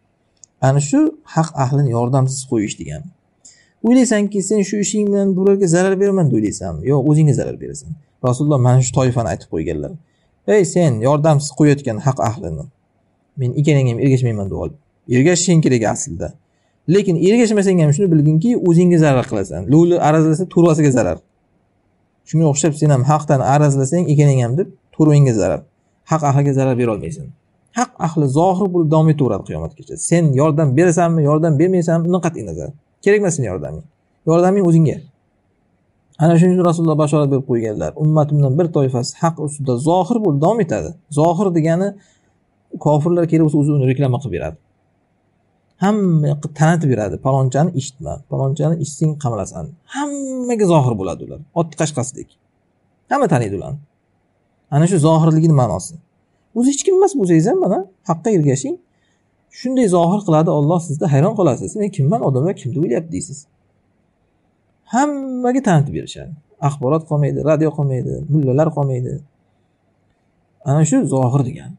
Ana shu haq ahlini yordamsiz qo'yish degani. O'ylaysanki, sen shu ishing bilan bularga zarar beraman deb o'ylaysanmi? Yo'q, o'zingga zarar berasan. Rasululloh mana shu toifani aytib qo'yganlar. Ey, sen yordamsiz qo'yayotgan haq ahlini, men ikkalangga ham ergashmayman deb ol. Ergashishing kerak aslida. Lekin ergashmasang ham shuni bilginki, o'zingga zarar qilasan. Lo'li arazlasa to'rvasiga zarar. Shunga o'xshab sen ham haqdan arazlasang, ekaning ham deb to'rvingga zarar. Haq ahliga zarar bera olmaysan. Haq ahli zohir bo'lib davom etaveradi qiyomatgacha. Sen yordam berasanmi, yordam bermaysanmi, undan qat'iy nazar. Kerak emas sening yordaming. Yordaming o'zingga. Ana shuning uchun Rasululloh bashorat berib qo'yganlar. Ummatimdan bir toifasi haq ustida zohir bo'lib davom etadi. Zohir degani kofirlar kelib o'zi uni reklama qilib beradi. Hamma tanitib beradi. Palonchani eshitma, palonchani eshitsang qamalasan. Hammaga zohir bo'ladi ular. Ot qashqasidek. Hamma taniydi ularni. Ana shu zohirligining ma'nosi. O'zi hech kim emas bo'lsangiz ham mana haqqa ergashing. Shunday zohir qiladi Alloh, sizda hayron qolasiz. Men kimman, odamlar kimni o'ylayapti deysiz. Hammaga tanitib berishadi. Axborot qolmaydi, radio qolmaydi, mullalar qolmaydi. Ana shu zohir degan.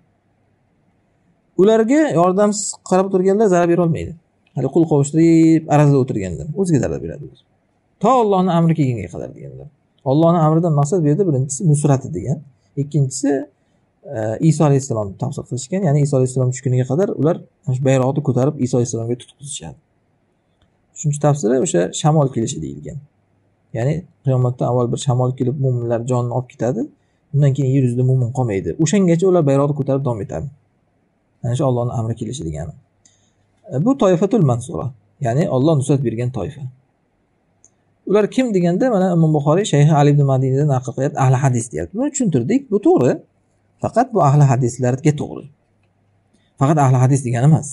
Ularga yordamsiz qarab turganlar zarar bera olmaydi. Hali qo'l qovushtirib arazda o'tirganlar o'ziga zarar beradi. To Allohning amri kelgunga qadar deganlar. Allohning amridan maqsad bu yerda birinchisi nusrati degan, ikkinchisi Iso alayhisalom tavsiya qilishgan, ya'ni Iso alayhisalom tushganiga qadar ular shu bayroqni ko'tarib Iso alayhisalomga tutqizishadi. Uchinchi tafsiri o'sha shamol kelishi deyilgan. Ya'ni qiyomatdan avval bir shamol kelib mu'minlar jonini olib ketadi, undan keyin yer yuzida mu'min qolmaydi. O'shangacha ular bayroqni ko'tarib davom etadi. Ana shu Allohning amri kelishi degani. Bu toifatul mansura, ya'ni Alloh nusrat bergan toifa. Ular kim deganda mana Imom Buxoriy Shayx Ali ibn Madiniydan naql qilyapti, ahli hadis deyapti. Buni tushuntirdik, bu to'g'ri. Faqat bu ahli hadislarga to'g'ri. Faqat ahli hadis degani emas.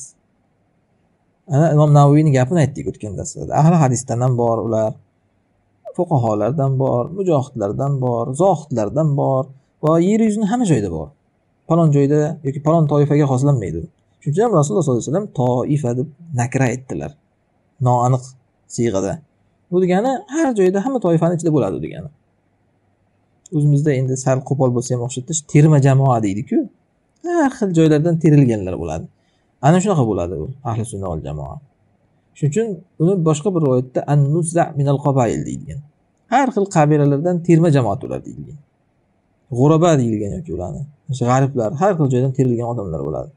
Ana Imom Navaviyning gapini aytdik o'tgan darsda. Ahli hadisdan ham bor ular, fuqaholardan bor, mujohidlardan bor, zohidlardan bor va yer yuzining hamma joyida bor. Palon joyda yoki palon toifaga xoslanmaydi. Shuning uchun ham Rasululloh sollallohu alayhi vasallam toifa deb nakra aytdilar. Noaniq siyg'ada. Bu degani har joyda hamma toifaning ichida bo'ladi degani. O'zimizda endi sal qo'pol bo'lsa ham o'xshatish terma jamoa deydi-ku. Har xil joylardan terilganlar bo'ladi. Ana shunaqa bo'ladi u ahli sunna val jamoa. Shuning uchun uni boshqa bir rivoyatda an-nuzza minal qabail deyilgan. Har xil qabilalardan terma jamoat ular deyilgan. G'uraba deyilgan yoki ularni. O'sha g'ariblar, har xil joydan terilgan odamlar bo'ladi.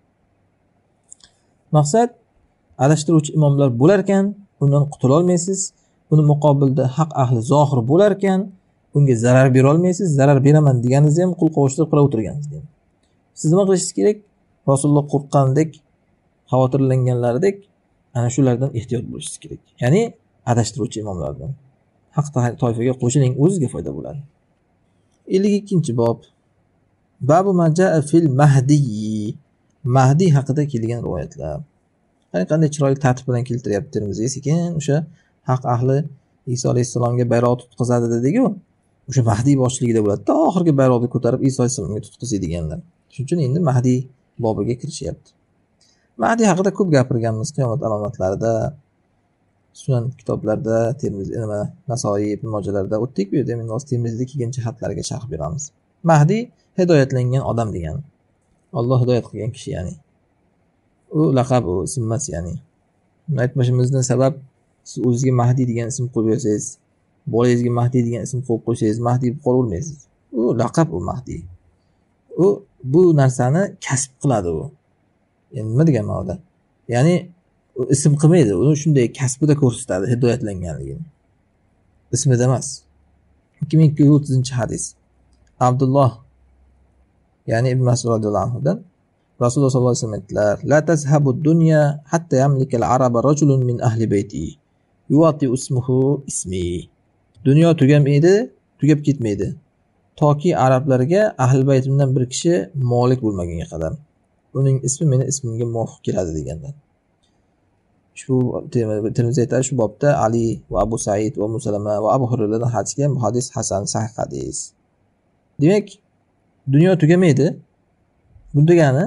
Maqsad adashtiruvchi imomlar bo'lar ekan, undan qutula olmaysiz. Buni muqobilda haq ahli zohir bo'lar ekan, unga zarar bera olmaysiz. Zarar beraman deganingizni ham qo'l qovushtirib qila o'tirganingizni. Siz nima qilishingiz kerak? Rasululloh qo'rqqandek, xavotirlanganlaridek ana shulardan ehtiyot bo'lishingiz kerak. Ya'ni adashtiruvchi imomlardan. Haq toifaga qo'shiling, o'zizga foyda bo'ladi. ellik ikkinchi bob. Babu ma jaa fil mahdi. Mahdi haqida kelgan rivoyatlar. Qani qanday chiroyli tartib bilan keltiryapti Termiziy. Sekin o'sha haq ahli Iso alayhisalomga bayroq tutqizadi dedi-ku. O'sha Mahdi boshchiligida bo'ladi-da, oxirgi bayroqni ko'tarib Iso alayhisalomga tutqizadiganlar. Shuning uchun endi Mahdi bobiga kirishyapti. Mahdi haqida ko'p gapirganmiz qiyomat alomatlarida, Sunan kitoblarda, Termiziy, nima, Nasoiy, Ibn Mojalarda o'tdik. Bu yerda men Termiziyda kelgan jihatlarga sharh beramiz. Mahdi hidoyatlangan odam degani. Alloh hidoyat qilgan kishi, ya'ni. U laqab, u ism emas, ya'ni. Buni aytmashimizdan sabab siz o'zingizga Mahdi degan ism qo'yib qo'ysangiz, bolangizga Mahdi degan ism qo'yib qo'ysangiz, Mahdi bo'lib qolavermaysiz. U laqab, u Mahdi. U bu narsani kasb qiladi u. Endi nima degan ma'noda? Ya'ni u ism qilmaydi, uni shunday kasbida ko'rsatadi hidoyatlanganligini. Ismida emas. ikki ming ikki yuz o'ttizinchi hadis. Abdulloh, ya'ni Ibn Mas'ud radhiyallohu anhudan Rasululloh sollallohu alayhi vasallam aytdilar: "La tazhabu dunya hatta yamlika al-araba rajulun min ahli bayti yuwati ismuhu ismi." Dunyo tugamaydi, tugab ketmaydi. Toki arablarga ahli baytimdan bir kishi molik bo'lmagunga qadar. Uning ismi meni ismimga muvofiq keladi deganlar. Shu Termiziy aytadi, shu bobda Ali va Abu Said va Musalama va Abu Hurayradan hadis kelgan, bu hadis hasan, sahih hadis. Demak, dunyo tugamaydi. Bu degani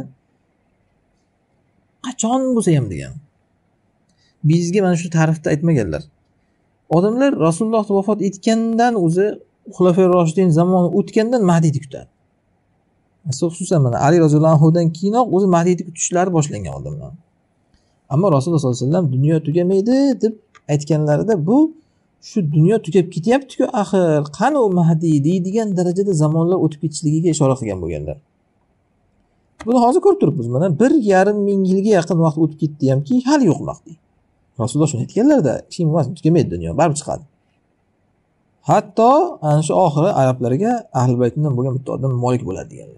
qachon bo'lsa ham degan. Bizga mana shu ta'rifda aytmaganlar. Odamlar Rasululloh vafot etgandan o'zi Xulafoi Roshidin zamoni o'tgandan Mahdiyni kutadi. Xususan mana Ali roziyallohu anhudan keyinoq o'zi Mahdiyni kutishlari boshlangan odamlar. Ammo Rasululloh sollallohu alayhi vasallam dunyo tugamaydi deb aytganlarida bu shu dunyo tugab ketyapti-ku, axir qani u Mahdi deydigan darajada zamonlar o'tib ketishligiga ishora qilgan bo'lganlar. Buni hozir ko'rib turibmiz. Mana bir yarim ming yilga yaqin vaqt o'tib ketdi hamki, hali yo'q Mahdi. Rasululloh shuni aytganlar-da, hech emas, tugamaydi dunyo, baribir chiqadi. Hatto ana shu oxiri arablarga ahli baytdan bo'lgan bitta odam molik bo'ladi deganlar.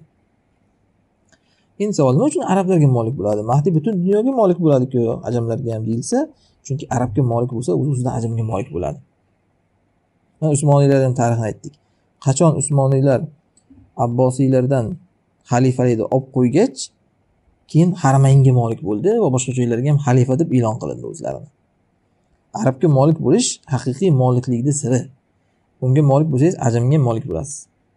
Endi savol, nima uchun arablarga molik bo'ladi? Mahdi butun dunyoga molik bo'ladi-ku, ajamlarga ham deyilsa, chunki arabga molik bo'lsa, o'z-o'zidan ajamga molik bo'ladi. Mana Usmoniylardan tarixini aytdik. Qachon Usmoniylar Abbosiylardan xalifalikni olib qo'ygach, keyin Haramaynga molik bo'ldi va boshqa joylarga ham xalifa deb e'lon qilindi o'zlarini. Arabga molik bo'lish haqiqiy moliklikning siri. Unga molik bo'lsangiz, ajamga ham molik bo'lasiz.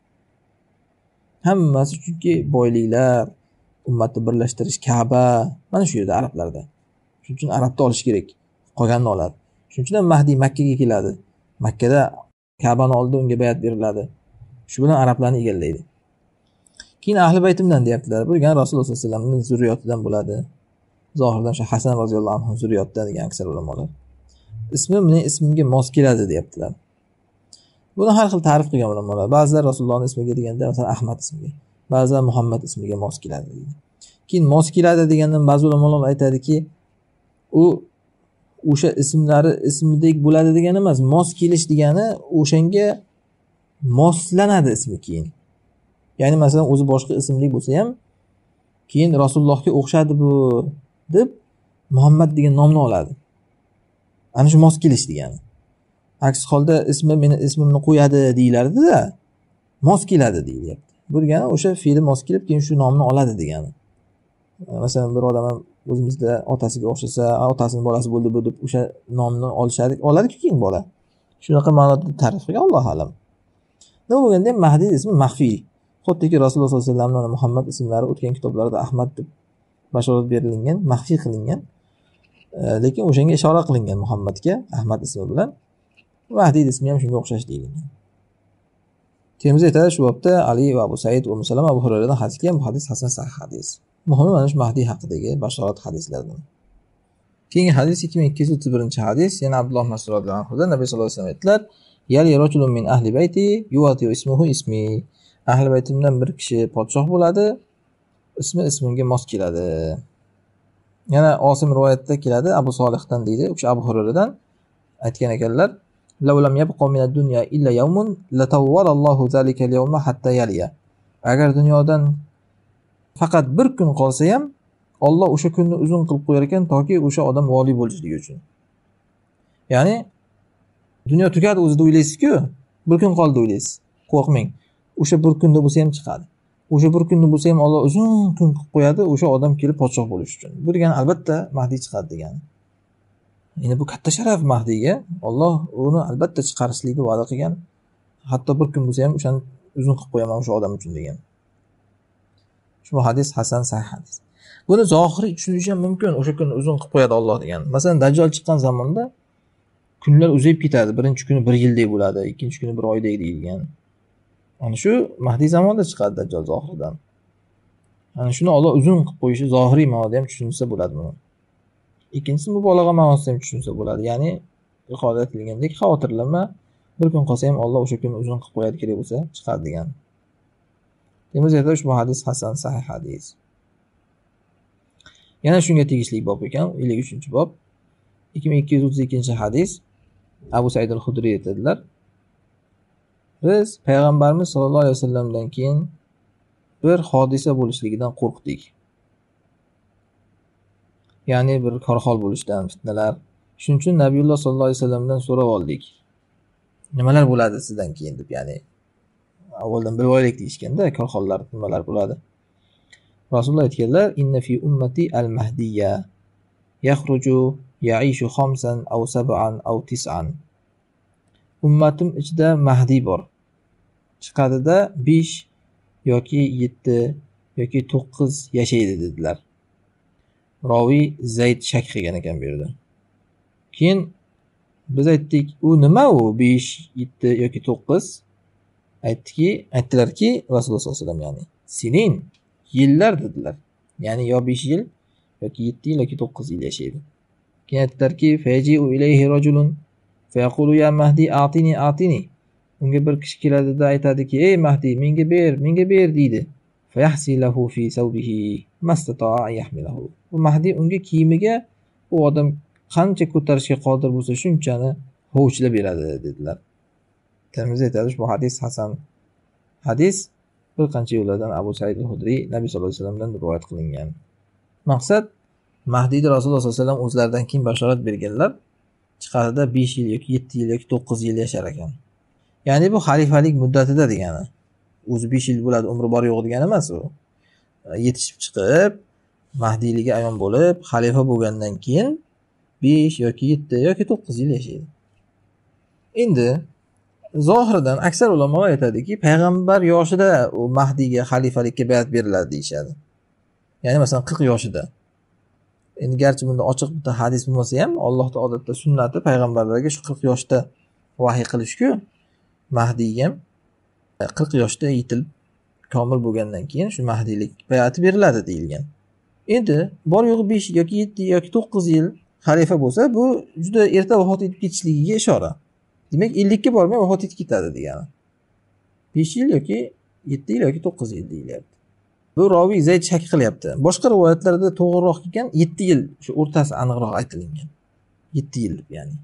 Hammasi chunki boyliklar, ummatni birlashtirish, Ka'ba, mana shu yerda arablarda. Shuning uchun arabni olish kerak, qolganini oladi. Shuning uchun ham Mahdi Makka ga keladi. Makkada Ka'bani oldida unga bayat beriladi. Shu bilan arablarni egallaydi. Keyin ahli baytimdan deyaptilar. Bu degan Rasululloh sollallohu alayhi vasallamning zurriyotidan bo'ladi. Zohirdan shu Hasan roziyallohu anhu zurriyotidan degan aksar ulamolar. Ismi mening ismimga mos keladi deyaptilar. Buni har xil ta'rif qilgan ulamolar. Ba'zilar Rasulullohning ismiga deganda, masalan, Ahmad ismiga, ba'zilar Muhammad ismiga mos keladi deydi. Keyin mos keladi degandan ba'zi ulamolar aytadiki, u o'sha ismlari ismidek bo'ladi degani emas, mos kelish degani o'shanga moslanadi ismi keyin. Ya'ni masalan o'zi boshqa ismli bo'lsa ham, keyin Rasulullohga o'xshadi bu deb Muhammad degan nomni oladi. Ana shu mos kelish degani. Aks holda ismi meni ismimni qo'yadi deyilardi-da, mos keladi deyilyapti. Bu degani o'sha fe'li mos kelib, keyin shu nomni oladi degani. Masalan, bir odam o'zimizda otasiga o'xshasa, otasining bolasi bo'ldi bu deb o'sha nomni olishadi, oladi-ku keyin bola. Shunaqa ma'noda ta'rif qilgan, Alloh alam. Nima bo'lganda ham Mahdi ismi maxfiy. Xuddiki Rasululloh sollallohu alayhi vasallam Muhammad ismlari o'tgan kitoblarda Ahmad deb bashorat berilgan, maxfiy qilingan. Lekin o'shanga ishora qilingan Muhammadga Ahmad ismi bilan. Mahdi ismi ham shunga o'xshash deyilgan. Termiziy aytadi, shu bobda Ali va Abu Said va Musalama Abu Hurayradan hadis kelgan, bu hadis hasan sahih hadis. Muhimi mana shu Mahdi haqidagi bashorat hadislardan. Keyingi hadis ikki ming ikki yuz o'ttiz birinchi hadis, yana Abdulloh Mas'ud radhiyallohu anhudan Nabiy sollallohu alayhi vasallam aytdilar: "Yali rajulun min ahli bayti yuwati ismuhu ismi." Ahli baytimdan bir kishi podshoh bo'ladi, ismi ismimga mos keladi. Yana Osim rivoyatida keladi, Abu Solihdan deydi, o'sha Abu Hurayradan aytgan ekanlar: "Law lam yabqa min ad-dunya illa yawmun latawwala Allohu zalika al-yawma hatta yaliya." Agar dunyodan faqat bir kun qolsa ham, Alloh o'sha kunni uzun qilib qo'yar ekan, toki o'sha odam voliy bo'lishligi uchun. Ya'ni dunyo tugadi o'zida o'ylaysiz-ku, bir kun qoldi o'ylaysiz. Qo'rqmang. O'sha bir kunda bo'lsa ham chiqadi. O'sha bir kunda bo'lsa ham Alloh uzun kun qilib qo'yadi o'sha odam kelib podshoh bo'lish uchun. Bu degani albatta Mahdi chiqadi degani. Endi bu katta sharaf Mahdiga. Alloh uni albatta chiqarishlikni va'da qilgan. Hatto bir kun bo'lsa ham o'shani uzun qilib qo'yaman o'sha odam uchun degan. Shu hadis hasan sahih hadis. Buni zohiriy tushunish ham mumkin. O'sha kunni uzun qilib qo'yadi Alloh degan. Masalan, Dajjal chiqqan zamonda kunlar uzayib ketadi. Birinchi kuni bir yildek bo'ladi, ikkinchi kuni bir oydek deyilgan. Ana shu Mahdi zamonida chiqadi Dajjal zohiridan. Ana shuni Alloh uzun qilib qo'yishi zohiriy ma'noda ham tushunsa bo'ladi buni. Ikkinchisi mubolag'a ma'nosida ham tushunsa bo'ladi. Ya'ni ifoda etilgandek xavotirlanma, bir kun qolsa ham Alloh o'sha kunni uzun qilib qo'yadi kerak bo'lsa chiqadi degan. Demak, bu ushbu hadis hasan sahih hadis. Yana shunga tegishli bob ekan, ellik uchinchi bob. ikki ming ikki yuz o'ttiz ikkinchi hadis. Abu Said al-Xudri aytadilar: biz payg'ambarimiz sollallohu alayhi vasallamdan keyin bir hodisa bo'lishligidan qo'rqdik. Ya'ni bir korxol bo'lishdan, fitnalar. Shuning uchun Nabiyulloh sollallohu alayhi vasallamdan so'rab oldik. Nimalar bo'ladi sizdan keyin deb, ya'ni avvaldan bilib olaylik deyishganda, korxollar nimalar bo'ladi. Rasululloh aytganlar: "Inna fi ummati al-mahdiyya yakhruju ya'ishu khamsan aw sab'an aw tis'an." Ummatim ichida Mahdi bor. Chiqadida besh yoki yetti yoki to'qqiz yashaydi dedilar. Ravi Zayd shak qilgan ekan bu yerda. Keyin biz aytdik, u nima u besh, yetti yoki to'qqiz? Aytdiki, aytdilarki Rasululloh sollallohu alayhi vasallam, ya'ni sinin, yillar dedilar. Ya'ni yo besh yil yoki yetti yil yoki to'qqiz yil yashaydi. Keyin aytdilarki, faji'u ilayhi rajulun fayaqulu ya Mahdi atini atini. Unga bir kishi keladida aytadiki, ey Mahdi, menga ber, menga ber deydi. Fayahsilahu fi sawbihi mastata'a yahmilahu. Bu Mahdi unga kiyimiga u odam qancha ko'tarishga qodir bo'lsa shunchani hovuchlab beradi dedilar. Termiz aytadi, bu hadis hasan hadis, bir qancha yo'llardan Abu Said al-Xudri Nabiy sollallohu alayhi vasallamdan rivoyat qilingan. Maqsad, Mahdiyni Rasululloh sollallohu alayhi vasallam o'zlaridan keyin bashorat berganlar, chiqadida besh yil yoki yetti yil yoki to'qqiz yil yashar ekan. Ya'ni bu xalifalik muddatida degani. O'zi besh yil bo'ladi, umri bor yo'q degani emas u. Yetishib chiqib, Mahdiyligi ayon bo'lib, xalifa bo'lgandan keyin besh yoki yetti yoki to'qqiz yil yashaydi. Endi zohiridan aksar ulamolar aytadiki, payg'ambar yoshida u Mahdiyga xalifalikka bay'at beriladi deyshadi. Ya'ni masalan qirq yoshida. Endi garchi bunda ochiq bitta hadis bo'lmasa ham, Allohning odatda sunnati payg'ambarlarga shu qirq yoshda vahiy qilish-ku. Mahdiyga ham qirq yoshda yetilib komil bo'lgandan keyin shu mahdiylik bay'ati beriladi deyilgan. Endi bor yo'g'i besh yoki yetti yoki to'qqiz yil xalifa bo'lsa, bu juda erta vafot etib ketishligiga ishora. Demak, ellikka bormay vafot etib ketadi degani. besh yil yoki yetti yil yoki to'qqiz yil deyilyapti. Bu Ravi Zayd shak qilyapti. Boshqa rivoyatlarda to'g'riroq kelgan yetti yil, shu o'rtasi aniqroq aytilgan. yetti yil ya'ni.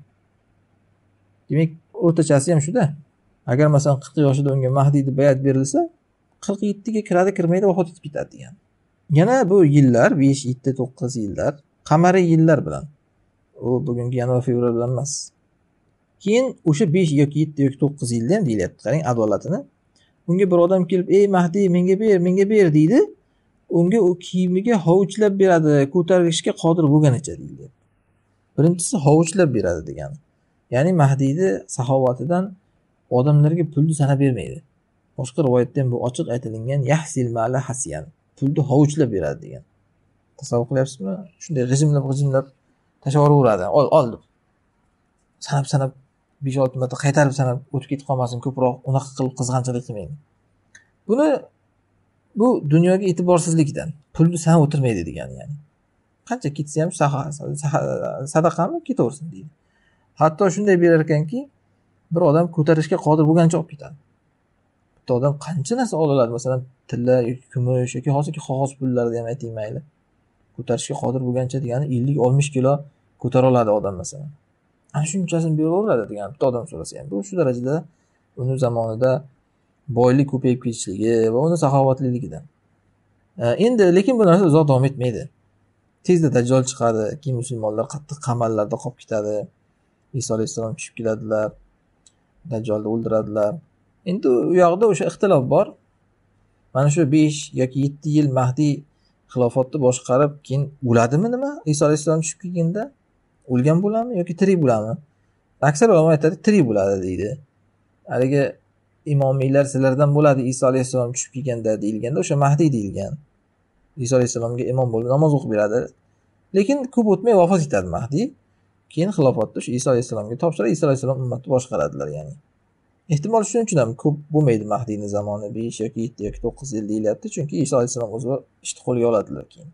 Demak, o'rtachasi ham shuda. Agar masalan qirq yoshida unga Mahdi deb bay'at berilsa, qirq yettiga kiradi, kirmaydi, vafot etib ketadi degan. Yana bu yillar besh, yetti, to'qqiz yillar qamariy yillar bilan. U bugungi yanvar fevral bilan emas. Keyin o'sha besh yoki yetti yoki to'qqiz yilda ham deyilyapti. Qarang adolatini. Unga bir odam kelib, "Ey Mahdi, menga ber, menga ber" deydi. Unga u kiyimiga hovuchlab beradi, ko'tarishga qodir bo'lganicha deydi. Birinchisi hovuchlab beradi degani. Ya'ni Mahdiyni saxovatidan odamlarga pulni sanab bermaydi. Boshqa rivoyatda ham bu ochiq aytilgan yahsil mala hasiyan. Pulni hovuchlab beradi degan. Tasavvur qilyapsizmi? Shunday g'ijimlab g'ijimlab tashaveradi. Ol, ol deb. Sanab sanab besh olti marta qaytarib sanab o'tib ketib qolmasin, ko'proq unaqa qilib qizg'anchilik qilmaydi. Buni bu dunyoga e'tiborsizlikdan, pulni sanab o'tirmaydi degani ya'ni. Qancha ketsa ham sadaqami ketaversin deydi. Hatto shunday berar ekanki, bir odam ko'tarishga qodir bo'lgancha olib ketadi. Bitta odam qancha narsa oladi, masalan, tilla yoki kumush yoki hozirgi qog'oz pullarni ham ayting mayli. Ko'tarishga qodir bo'lgancha degani ellik oltmish kilo ko'tara oladi odam masalan. Ana shunchasini beraveradi degan bitta odam so'rasa ham. Bu shu darajada uni zamonida boylik ko'payib ketishligi va uni saxovatliligidan. Endi lekin bu narsa uzoq davom etmaydi. tezda dajjol chiqadi, keyin musulmonlar qattiq qamallarda qolib ketadi. Iso alayhissalom tushib keladilar, dajjolni o'ldiradilar. Endi u yoqda o'sha ixtilof bor. Mana shu besh yoki yetti yil Mahdiy xilofotni boshqarib keyin o'ladimi nima? Iso alayhissalom tushib kelganda o'lgan bo'ladimi yoki tirik bo'ladimi? Aksar ulamo aytadi tirik bo'ladi deydi. Haligi imomiylar sizlardan bo'ladi Iso alayhissalom tushib kelganda deyilganda o'sha Mahdiy deyilgan. Iso alayhissalomga imom bo'lib namoz o'qib beradi. Lekin ko'p o'tmay vafot etadi Mahdiy. Keyin xilofotni shu Iso alayhissalomga topshirib, Iso alayhissalom ummatni boshqaradilar, ya'ni. Ehtimol shuning uchun ham ko'p bo'lmaydi Mahdiyning zamoni, besh yoki yetti yoki to'qqiz yil deyilyapti, chunki Iso alayhissalom o'zi ishni qo'lga oladilar keyin.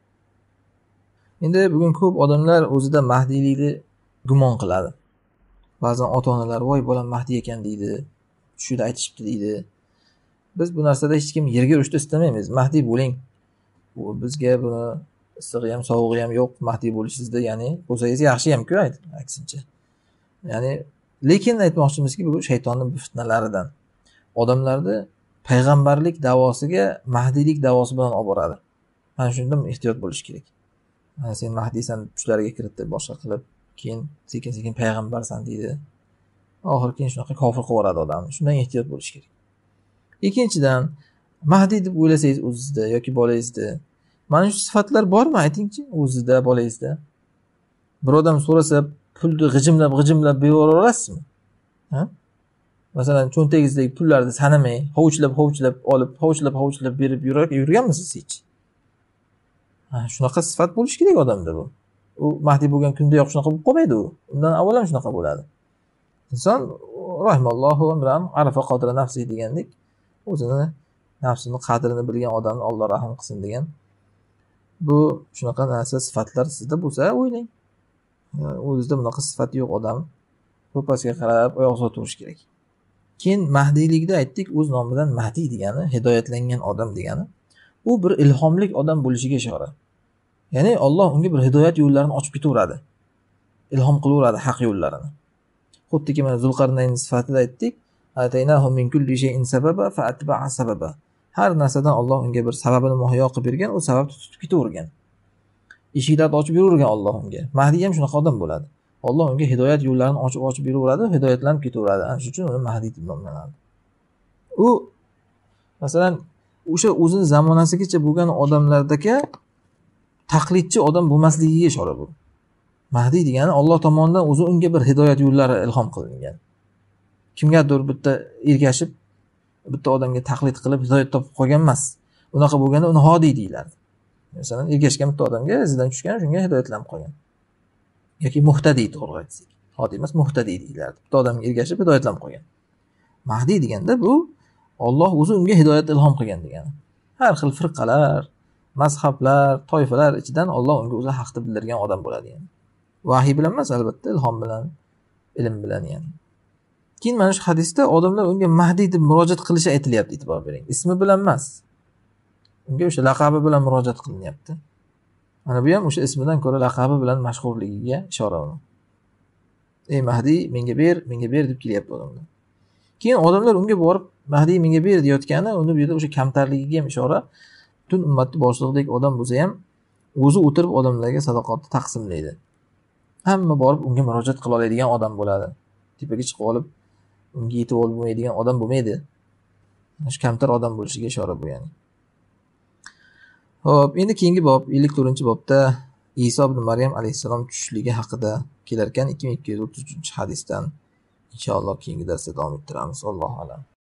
Endi bugun ko'p odamlar o'zida mahdiylikni gumon qiladi. Ba'zan ota-onalar voy bolam Mahdiy ekan deydi, tushida aytishibdi deydi. Biz bu narsada hech kim yerga urishni istamaymiz. Mahdiy bo'ling. Bu bizga buni issig'i ham, sovug'i ham yo'q Mahdiy bo'lishingizda, ya'ni bo'lsangiz yaxshi ham-ku, aksincha. Ya'ni lekin aytmoqchimizki, bu shaytonning bu fitnalaridan. Odamlarni payg'ambarlik davosiga mahdiylik davosi bilan olib boradi. Mana shundan ehtiyot bo'lish kerak. Mana sen mahdiysan, tushlariga kiritib, boshqa qilib, keyin sekin-sekin payg'ambarsan deydi. Oxir keyin shunaqa kofir qilib yuboradi odamni. Shundan ehtiyot bo'lish kerak. Ikkinchidan, Mahdiy deb o'ylasangiz o'zingizda yoki bolangizda mana shu sifatlar bormi, aytingchi, o'zingizda, bolangizda? Bir odam so'rasa, pulni g'ijimlab g'ijimlab berib olasizmi? Ha? Masalan, cho'ntagingizdagi pullarni sanamay, hovuchlab hovuchlab olib, hovuchlab hovuchlab berib yurar yurganmisiz hech? Ha, shunaqa sifat bo'lish kerak odamda bu. U Mahdiy bo'lgan kunda yo'q shunaqa bo'lib qolmaydi u. Undan avval ham shunaqa bo'ladi. Inson rahimallohu amran arafa qadra nafsi degandek, o'zini nafsini qadrini bilgan odamni Alloh rahim qilsin degan. Bu shunaqa narsa sifatlar sizda bo'lsa, o'ylang. O'zingizda bunaqa sifat yo'q odam ko'pasiga qarab oyoq uzoq turish kerak. Keyin mahdiylikda aytdik, o'z nomidan Mahdiy degani hidoyatlangan odam degani. U bir ilhomlik odam bo'lishiga ishora. Ya'ni Alloh unga bir hidoyat yo'llarini ochib ketaveradi. Ilhom qilaveradi haq yo'llarini. Xuddiki mana Zulqarnaynning sifatida aytdik, ataynahu min kulli shay'in sababa fa atba'a sababa. Har narsadan Alloh unga bir sababini muhayyo qilib bergan, u sababni tutib ketavergan. Eshiklarni ochib yuravergan Alloh unga. Mahdiy ham shunaqa odam bo'ladi. Alloh unga hidoyat yo'llarini ochib ochib beraveradi, hidoyatlanib ketaveradi. Ana shuning uchun uni Mahdiy deb nomlanadi. U masalan o'sha o'zining zamonasigacha bo'lgan odamlardagi taqlidchi odam bo'lmasligiga ishora bu. Mahdiy degani Alloh tomonidan o'zi unga bir hidoyat yo'llari ilhom qilingan. Kimgadir bitta ergashib, bitta odamga taqlid qilib hidoyat topib qolgan emas. Unaqa bo'lganda uni hodiy deyiladi. Masalan, ergashgan bitta odamga izidan tushgan, shunga hidoyatlanib qolgan. Yoki muhtadiy to'g'ri aytsak. Hodiy emas, muhtadiy deyiladi. Bitta odamga ergashib hidoyatlanib qolgan. Mahdiy deganda bu Alloh o'zi unga hidoyat ilhom qilgan degani. Har xil firqalar, mazhablar, toifalar ichidan Alloh unga o'zi haqni bildirgan odam bo'ladi yani. Vahiy bilan emas, albatta ilhom bilan, ilm bilan yani. Keyin mana shu hadisda odamlar unga Mahdiy deb murojaat qilishi aytilyapti, e'tibor bering. Ismi bilan emas. Unga o'sha laqabi bilan murojaat qilinyapti. Mana bu ham o'sha ismidan ko'ra laqabi bilan mashhurligiga ishora uni. Ey Mahdiy, menga ber, menga ber deb kelyapti odamlar. Keyin odamlar unga borib Mahdiy menga ber deyotgani, uni bu yerda o'sha kamtarligiga ham ishora. Butun ummatning boshlig'idagi odam bo'lsa ham o'zi o'tirib odamlarga sadoqatni taqsimlaydi. Hamma borib unga murojaat qila oladigan odam bo'ladi. Tepaga chiqib olib unga yetib olmaydigan odam bo'lmaydi. Shu kamtar odam bo'lishiga ishora bu yani. Xo'p, endi keyingi bob, ellik to'rtinchi bobda Iso ibn Maryam alayhissalom tushishligi haqida kelar ekan ikki ming ikki yuz o'ttiz uchinchi hadisdan inshaalloh keyingi darsda davom ettiramiz. Allohu a'lam.